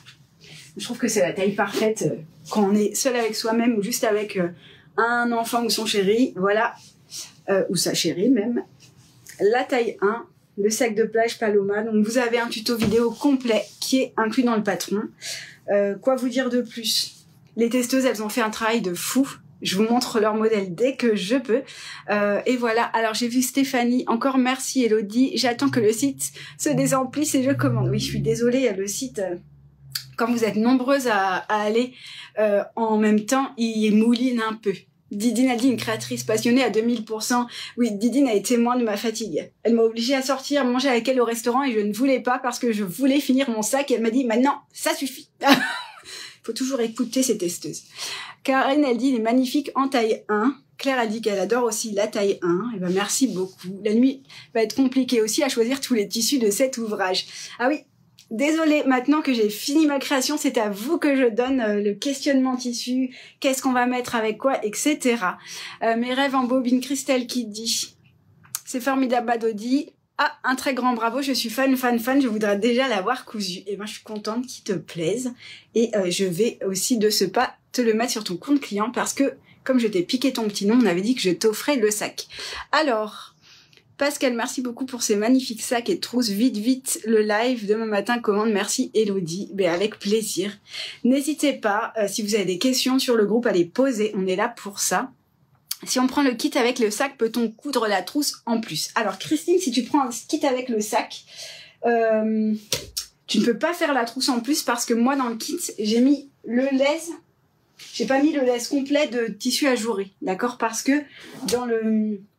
Je trouve que c'est la taille parfaite euh, quand on est seul avec soi-même ou juste avec euh, un enfant ou son chéri. Voilà. Euh, ou sa chérie même. La taille un. Le sac de plage Paloma. Donc, vous avez un tuto vidéo complet qui est inclus dans le patron. Euh, quoi vous dire de plus? Les testeuses, elles ont fait un travail de fou. Je vous montre leur modèle dès que je peux. Euh, et voilà. Alors, j'ai vu Stéphanie. Encore merci, Elodie. J'attends que le site se désemplisse et je commande. Oui, je suis désolée. Le site, euh, quand vous êtes nombreuses à, à aller euh, en même temps, il mouline un peu. Didine a dit une créatrice passionnée à deux mille pour cent. Oui, Didine a été témoin de ma fatigue. Elle m'a obligée à sortir, manger avec elle au restaurant et je ne voulais pas parce que je voulais finir mon sac. Et elle m'a dit, maintenant, ça suffit. Faut toujours écouter ces testeuses. Karine, elle dit, il est magnifique en taille un. Claire a dit qu'elle adore aussi la taille un. Et ben, merci beaucoup. La nuit va être compliquée aussi à choisir tous les tissus de cet ouvrage. Ah oui, désolée, maintenant que j'ai fini ma création, c'est à vous que je donne euh, le questionnement tissu, qu'est-ce qu'on va mettre avec quoi, et cetera. Euh, mes rêves en bobine, Christelle qui dit, c'est formidable, Badodi. Ah, un très grand bravo, je suis fan, fan, fan, je voudrais déjà l'avoir cousu. Et ben, je suis contente qu'il te plaise. Et euh, je vais aussi de ce pas te le mettre sur ton compte client parce que, comme je t'ai piqué ton petit nom, on avait dit que je t'offrais le sac. Alors, Pascal, merci beaucoup pour ces magnifiques sacs et trousses. Vite, vite, le live demain matin, commande. Merci, Elodie. Ben, avec plaisir. N'hésitez pas, euh, si vous avez des questions sur le groupe, à les poser. On est là pour ça. Si on prend le kit avec le sac, peut-on coudre la trousse en plus? Alors, Christine, si tu prends un kit avec le sac, euh, tu ne peux pas faire la trousse en plus parce que moi, dans le kit, j'ai mis le laise. J'ai pas mis le laise complet de tissu ajouré, d'accord? Parce que dans le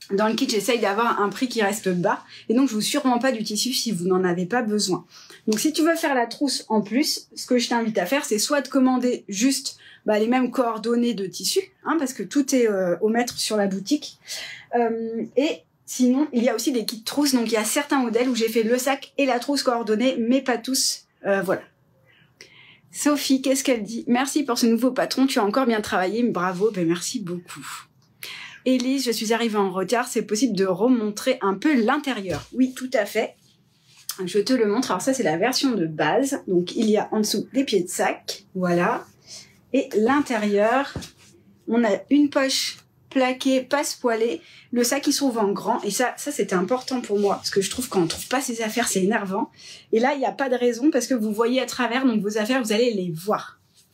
Dans le kit, j'essaye d'avoir un prix qui reste bas. Et donc, je vous sûrement pas du tissu si vous n'en avez pas besoin. Donc, si tu veux faire la trousse en plus, ce que je t'invite à faire, c'est soit de commander juste bah, les mêmes coordonnées de tissu, hein, parce que tout est euh, au mètre sur la boutique. Euh, et sinon, il y a aussi des kits trousses. Donc, il y a certains modèles où j'ai fait le sac et la trousse coordonnée, mais pas tous. Euh, voilà. Sophie, qu'est-ce qu'elle dit? Merci pour ce nouveau patron. Tu as encore bien travaillé. Bravo. Ben, merci beaucoup. Élise, je suis arrivée en retard, c'est possible de remontrer un peu l'intérieur. Oui, tout à fait. Je te le montre. Alors ça, c'est la version de base. Donc, il y a en dessous des pieds de sac. Voilà. Et l'intérieur, on a une poche plaquée, passe-poilée. Le sac, il se trouve en grand. Et ça, ça c'était important pour moi. Parce que je trouve qu'on ne trouve pas ses affaires, c'est énervant. Et là, il n'y a pas de raison parce que vous voyez à travers. Donc, vos affaires, vous allez les voir.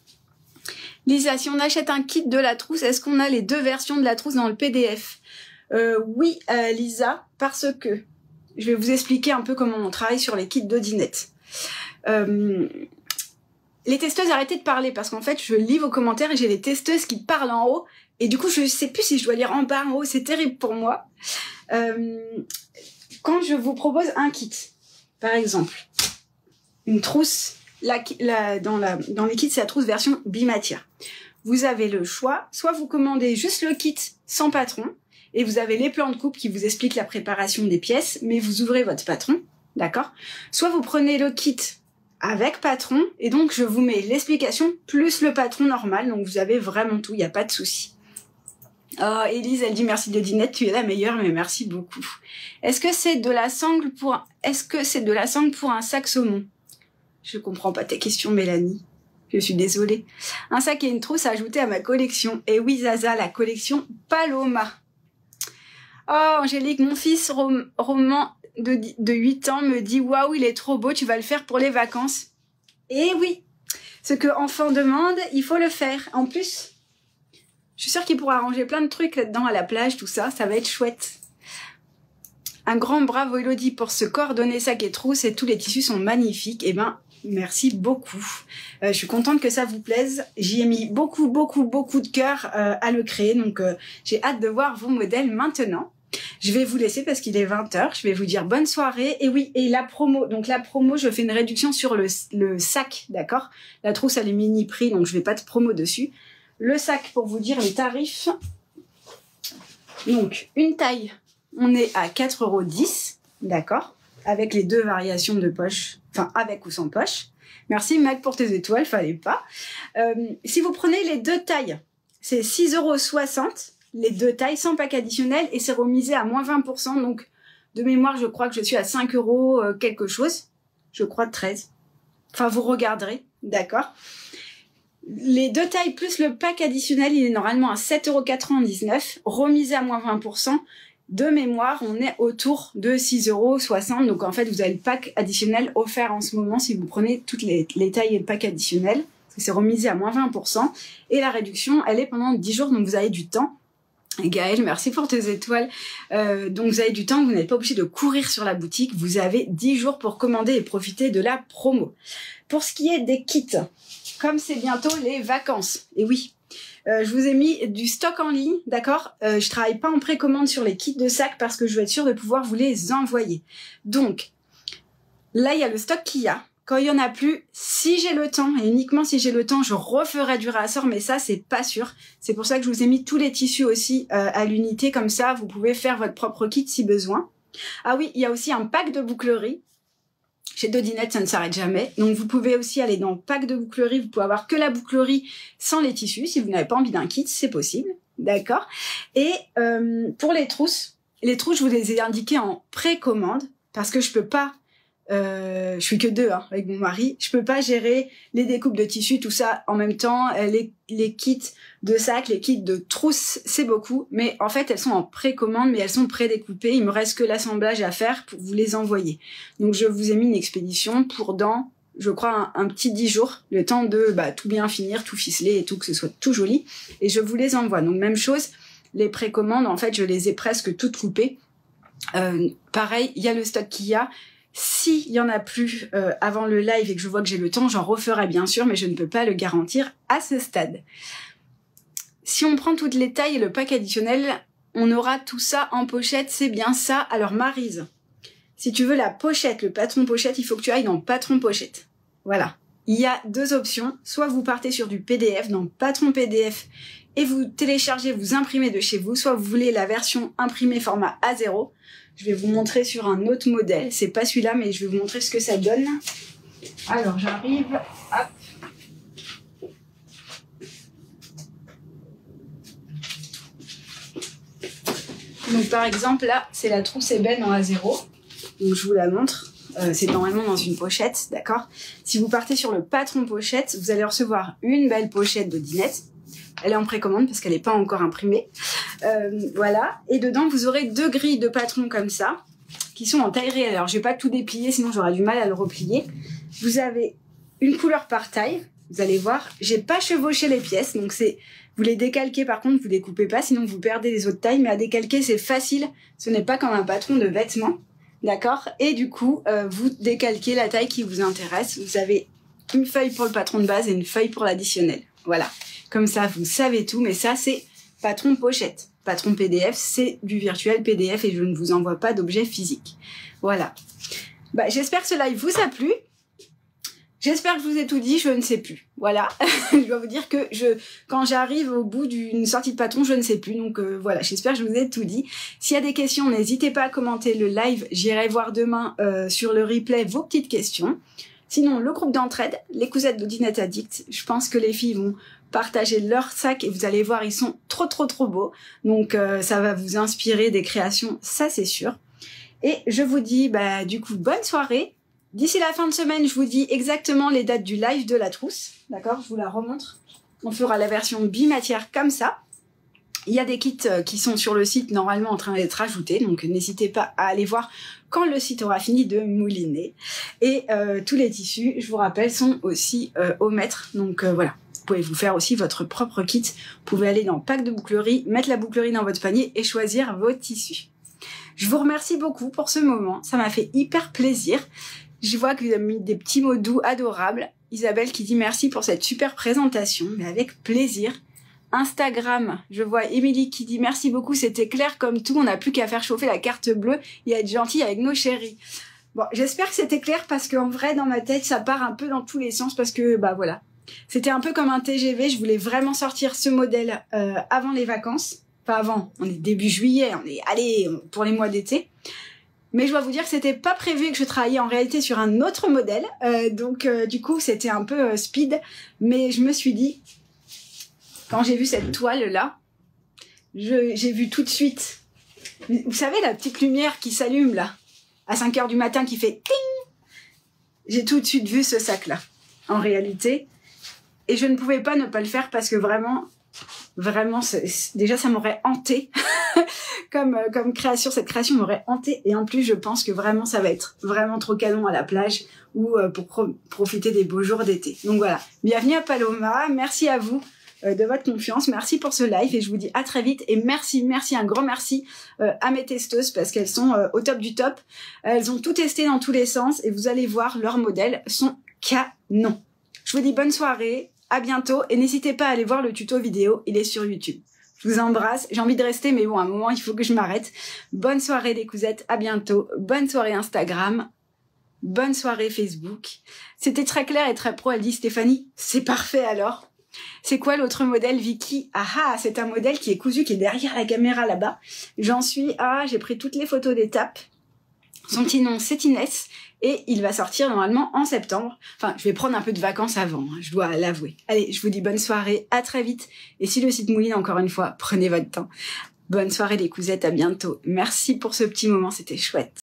Lisa, si on achète un kit de la trousse, est-ce qu'on a les deux versions de la trousse dans le P D F? euh, Oui, euh, Lisa, parce que je vais vous expliquer un peu comment on travaille sur les kits d'Odinette. Euh, les testeuses, arrêtez de parler, parce qu'en fait, je lis vos commentaires et j'ai les testeuses qui parlent en haut, et du coup, je sais plus si je dois lire en bas, en haut, c'est terrible pour moi. Euh, quand je vous propose un kit, par exemple, une trousse, La, la, dans, la, dans les kits, c'est la trousse version bimatière. Vous avez le choix, soit vous commandez juste le kit sans patron, et vous avez les plans de coupe qui vous expliquent la préparation des pièces, mais vous ouvrez votre patron, d'accord? Soit vous prenez le kit avec patron, et donc je vous mets l'explication plus le patron normal, donc vous avez vraiment tout, il n'y a pas de souci. Oh, Élise, elle dit merci de Dinette, tu es la meilleure, mais merci beaucoup. Est-ce que c'est de la sangle pour, est-ce que c'est de la sangle pour un sac saumon? Je comprends pas tes questions, Mélanie. Je suis désolée. Un sac et une trousse à ajouter à ma collection. Et oui, Zaza, la collection Paloma. Oh, Angélique, mon fils Rom Roman de, de huit ans me dit « Waouh, il est trop beau, tu vas le faire pour les vacances. » Et oui, ce que enfant demande, il faut le faire. En plus, je suis sûre qu'il pourra ranger plein de trucs là-dedans à la plage, tout ça. Ça va être chouette. Un grand bravo, Elodie, pour ce coordonné sac et trousse. Et tous les tissus sont magnifiques. Eh ben, merci beaucoup. Euh, je suis contente que ça vous plaise. J'y ai mis beaucoup, beaucoup, beaucoup de cœur euh, à le créer. Donc, euh, j'ai hâte de voir vos modèles maintenant. Je vais vous laisser parce qu'il est vingt heures. Je vais vous dire bonne soirée. Et oui, et la promo. Donc, la promo, je fais une réduction sur le, le sac, d'accord? La trousse, elle est mini prix, donc je vais pas de promo dessus. Le sac, pour vous dire les tarifs. Donc, une taille, on est à quatre euros dix, d'accord? Avec les deux variations de poche, enfin avec ou sans poche. Merci Mac pour tes étoiles, fallait pas. Euh, si vous prenez les deux tailles, c'est six euros soixante, les deux tailles sans pack additionnel et c'est remisé à moins vingt pour cent. Donc de mémoire, je crois que je suis à cinq euros euh, quelque chose. Je crois treize. Enfin, vous regarderez, d'accord? Les deux tailles plus le pack additionnel, il est normalement à sept euros quatre-vingt-dix-neuf, remisé à moins vingt pour cent. De mémoire, on est autour de six euros soixante. Donc, en fait, vous avez le pack additionnel offert en ce moment si vous prenez toutes les, les tailles et le pack additionnel. Parce que c'est remisé à moins vingt pour cent. Et la réduction, elle est pendant dix jours. Donc, vous avez du temps. Et Gaëlle, merci pour tes étoiles. Euh, donc, vous avez du temps. Vous n'êtes pas obligé de courir sur la boutique. Vous avez dix jours pour commander et profiter de la promo. Pour ce qui est des kits, comme c'est bientôt les vacances. Et oui. Euh, je vous ai mis du stock en ligne, d'accord? euh, Je travaille pas en précommande sur les kits de sac parce que je veux être sûre de pouvoir vous les envoyer. Donc, là, il y a le stock qu'il y a. Quand il y en a plus, si j'ai le temps, et uniquement si j'ai le temps, je referai du réassort, mais ça, c'est pas sûr. C'est pour ça que je vous ai mis tous les tissus aussi euh, à l'unité. Comme ça, vous pouvez faire votre propre kit si besoin. Ah oui, il y a aussi un pack de bouclerie. Chez Dodinette, ça ne s'arrête jamais. Donc, vous pouvez aussi aller dans le pack de bouclerie. Vous pouvez avoir que la bouclerie sans les tissus. Si vous n'avez pas envie d'un kit, c'est possible. D'accord? Et euh, pour les trousses, les trousses, je vous les ai indiquées en précommande parce que je peux pas... Euh, je suis que deux hein, avec mon mari. Je peux pas gérer les découpes de tissus, tout ça en même temps. Les, les kits de sac, les kits de trousses, c'est beaucoup. Mais en fait, elles sont en précommande, mais elles sont prédécoupées. Il me reste que l'assemblage à faire pour vous les envoyer. Donc, je vous ai mis une expédition pour dans, je crois, un, un petit dix jours. Le temps de bah, tout bien finir, tout ficeler et tout, que ce soit tout joli. Et je vous les envoie. Donc, même chose, les précommandes, en fait, je les ai presque toutes coupées. Euh, pareil, il y a le stock qu'il y a. S'il y en a plus euh, avant le live et que je vois que j'ai le temps, j'en referai bien sûr, mais je ne peux pas le garantir à ce stade. Si on prend toutes les tailles et le pack additionnel, on aura tout ça en pochette, c'est bien ça. Alors Maryse, si tu veux la pochette, le patron pochette, il faut que tu ailles dans patron pochette. Voilà. Il y a deux options. Soit vous partez sur du P D F, dans patron P D F, et vous téléchargez, vous imprimez de chez vous. Soit vous voulez la version imprimée format A zéro. Je vais vous montrer sur un autre modèle. C'est pas celui-là, mais je vais vous montrer ce que ça donne. Alors j'arrive. Hop. Donc par exemple là, c'est la trousse ébène en A zéro. Donc je vous la montre. Euh, c'est normalement dans une pochette, d'accord? Si vous partez sur le patron pochette, vous allez recevoir une belle pochette de dinette. Elle est en précommande parce qu'elle n'est pas encore imprimée. Euh, voilà. Et dedans, vous aurez deux grilles de patron comme ça, qui sont en taille réelle. Alors je vais pas tout déplier, sinon j'aurai du mal à le replier. Vous avez une couleur par taille. Vous allez voir, j'ai pas chevauché les pièces, donc c'est, vous les décalquez par contre, vous les coupez pas, sinon vous perdez les autres tailles, mais à décalquer c'est facile, ce n'est pas comme un patron de vêtements, d'accord? Et du coup, euh, vous décalquez la taille qui vous intéresse, vous avez une feuille pour le patron de base et une feuille pour l'additionnel, voilà. Comme ça, vous savez tout, mais ça c'est patron pochette. Patron P D F, c'est du virtuel P D F et je ne vous envoie pas d'objet physique. Voilà. Bah, j'espère que ce live vous a plu. J'espère que je vous ai tout dit, je ne sais plus. Voilà, je dois vous dire que je, quand j'arrive au bout d'une sortie de patron, je ne sais plus. Donc euh, voilà, j'espère que je vous ai tout dit. S'il y a des questions, n'hésitez pas à commenter le live. J'irai voir demain euh, sur le replay vos petites questions. Sinon, le groupe d'entraide, les cousettes de Dinette Addict, je pense que les filles vont partager leur sac et vous allez voir, ils sont trop trop trop beaux. Donc euh, ça va vous inspirer des créations, ça c'est sûr. Et je vous dis bah, du coup bonne soirée. D'ici la fin de semaine, je vous dis exactement les dates du live de la trousse. D'accord? Je vous la remontre. On fera la version bimatière comme ça. Il y a des kits qui sont sur le site normalement en train d'être ajoutés. Donc n'hésitez pas à aller voir quand le site aura fini de mouliner. Et euh, tous les tissus, je vous rappelle, sont aussi euh, au mètre. Donc euh, voilà. Vous pouvez vous faire aussi votre propre kit. Vous pouvez aller dans pack de bouclerie, mettre la bouclerie dans votre panier et choisir vos tissus. Je vous remercie beaucoup pour ce moment. Ça m'a fait hyper plaisir. Je vois que vous avez mis des petits mots doux adorables. Isabelle qui dit merci pour cette super présentation, mais avec plaisir. Instagram, je vois Émilie qui dit merci beaucoup, c'était clair comme tout, on n'a plus qu'à faire chauffer la carte bleue et être gentil avec nos chéris. Bon, j'espère que c'était clair parce qu'en vrai, dans ma tête, ça part un peu dans tous les sens parce que, bah voilà. C'était un peu comme un T G V, je voulais vraiment sortir ce modèle euh, avant les vacances. Pas avant, on est début juillet, on est allé pour les mois d'été. Mais je dois vous dire que c'était pas prévu que je travaillais en réalité sur un autre modèle. Euh, donc euh, du coup, c'était un peu euh, speed. Mais je me suis dit, quand j'ai vu cette toile-là, j'ai vu tout de suite. Vous savez, la petite lumière qui s'allume là, à cinq heures du matin, qui fait ting. J'ai tout de suite vu ce sac-là, en réalité. Et je ne pouvais pas ne pas le faire parce que vraiment, vraiment, déjà ça m'aurait hanté. comme, euh, comme création, cette création m'aurait hanté. Et en plus, je pense que vraiment, ça va être vraiment trop canon à la plage ou euh, pour pro profiter des beaux jours d'été. Donc voilà, bienvenue à Paloma. Merci à vous euh, de votre confiance. Merci pour ce live et je vous dis à très vite. Et merci, merci, un grand merci euh, à mes testeuses parce qu'elles sont euh, au top du top. Elles ont tout testé dans tous les sens et vous allez voir, leurs modèles sont canons. Je vous dis bonne soirée, à bientôt et n'hésitez pas à aller voir le tuto vidéo, il est sur YouTube. Je vous embrasse, j'ai envie de rester, mais bon, à un moment, il faut que je m'arrête. Bonne soirée les cousettes, à bientôt. Bonne soirée Instagram, bonne soirée Facebook. C'était très clair et très pro, elle dit Stéphanie, c'est parfait alors. C'est quoi l'autre modèle, Vicky? Ah ah, c'est un modèle qui est cousu, qui est derrière la caméra là-bas. J'en suis à, j'ai pris toutes les photos d'étape. Son petit nom, c'est Inès. Et il va sortir normalement en septembre. Enfin, je vais prendre un peu de vacances avant, hein, je dois l'avouer. Allez, je vous dis bonne soirée, à très vite. Et si le site mouline, encore une fois, prenez votre temps. Bonne soirée les cousettes, à bientôt. Merci pour ce petit moment, c'était chouette.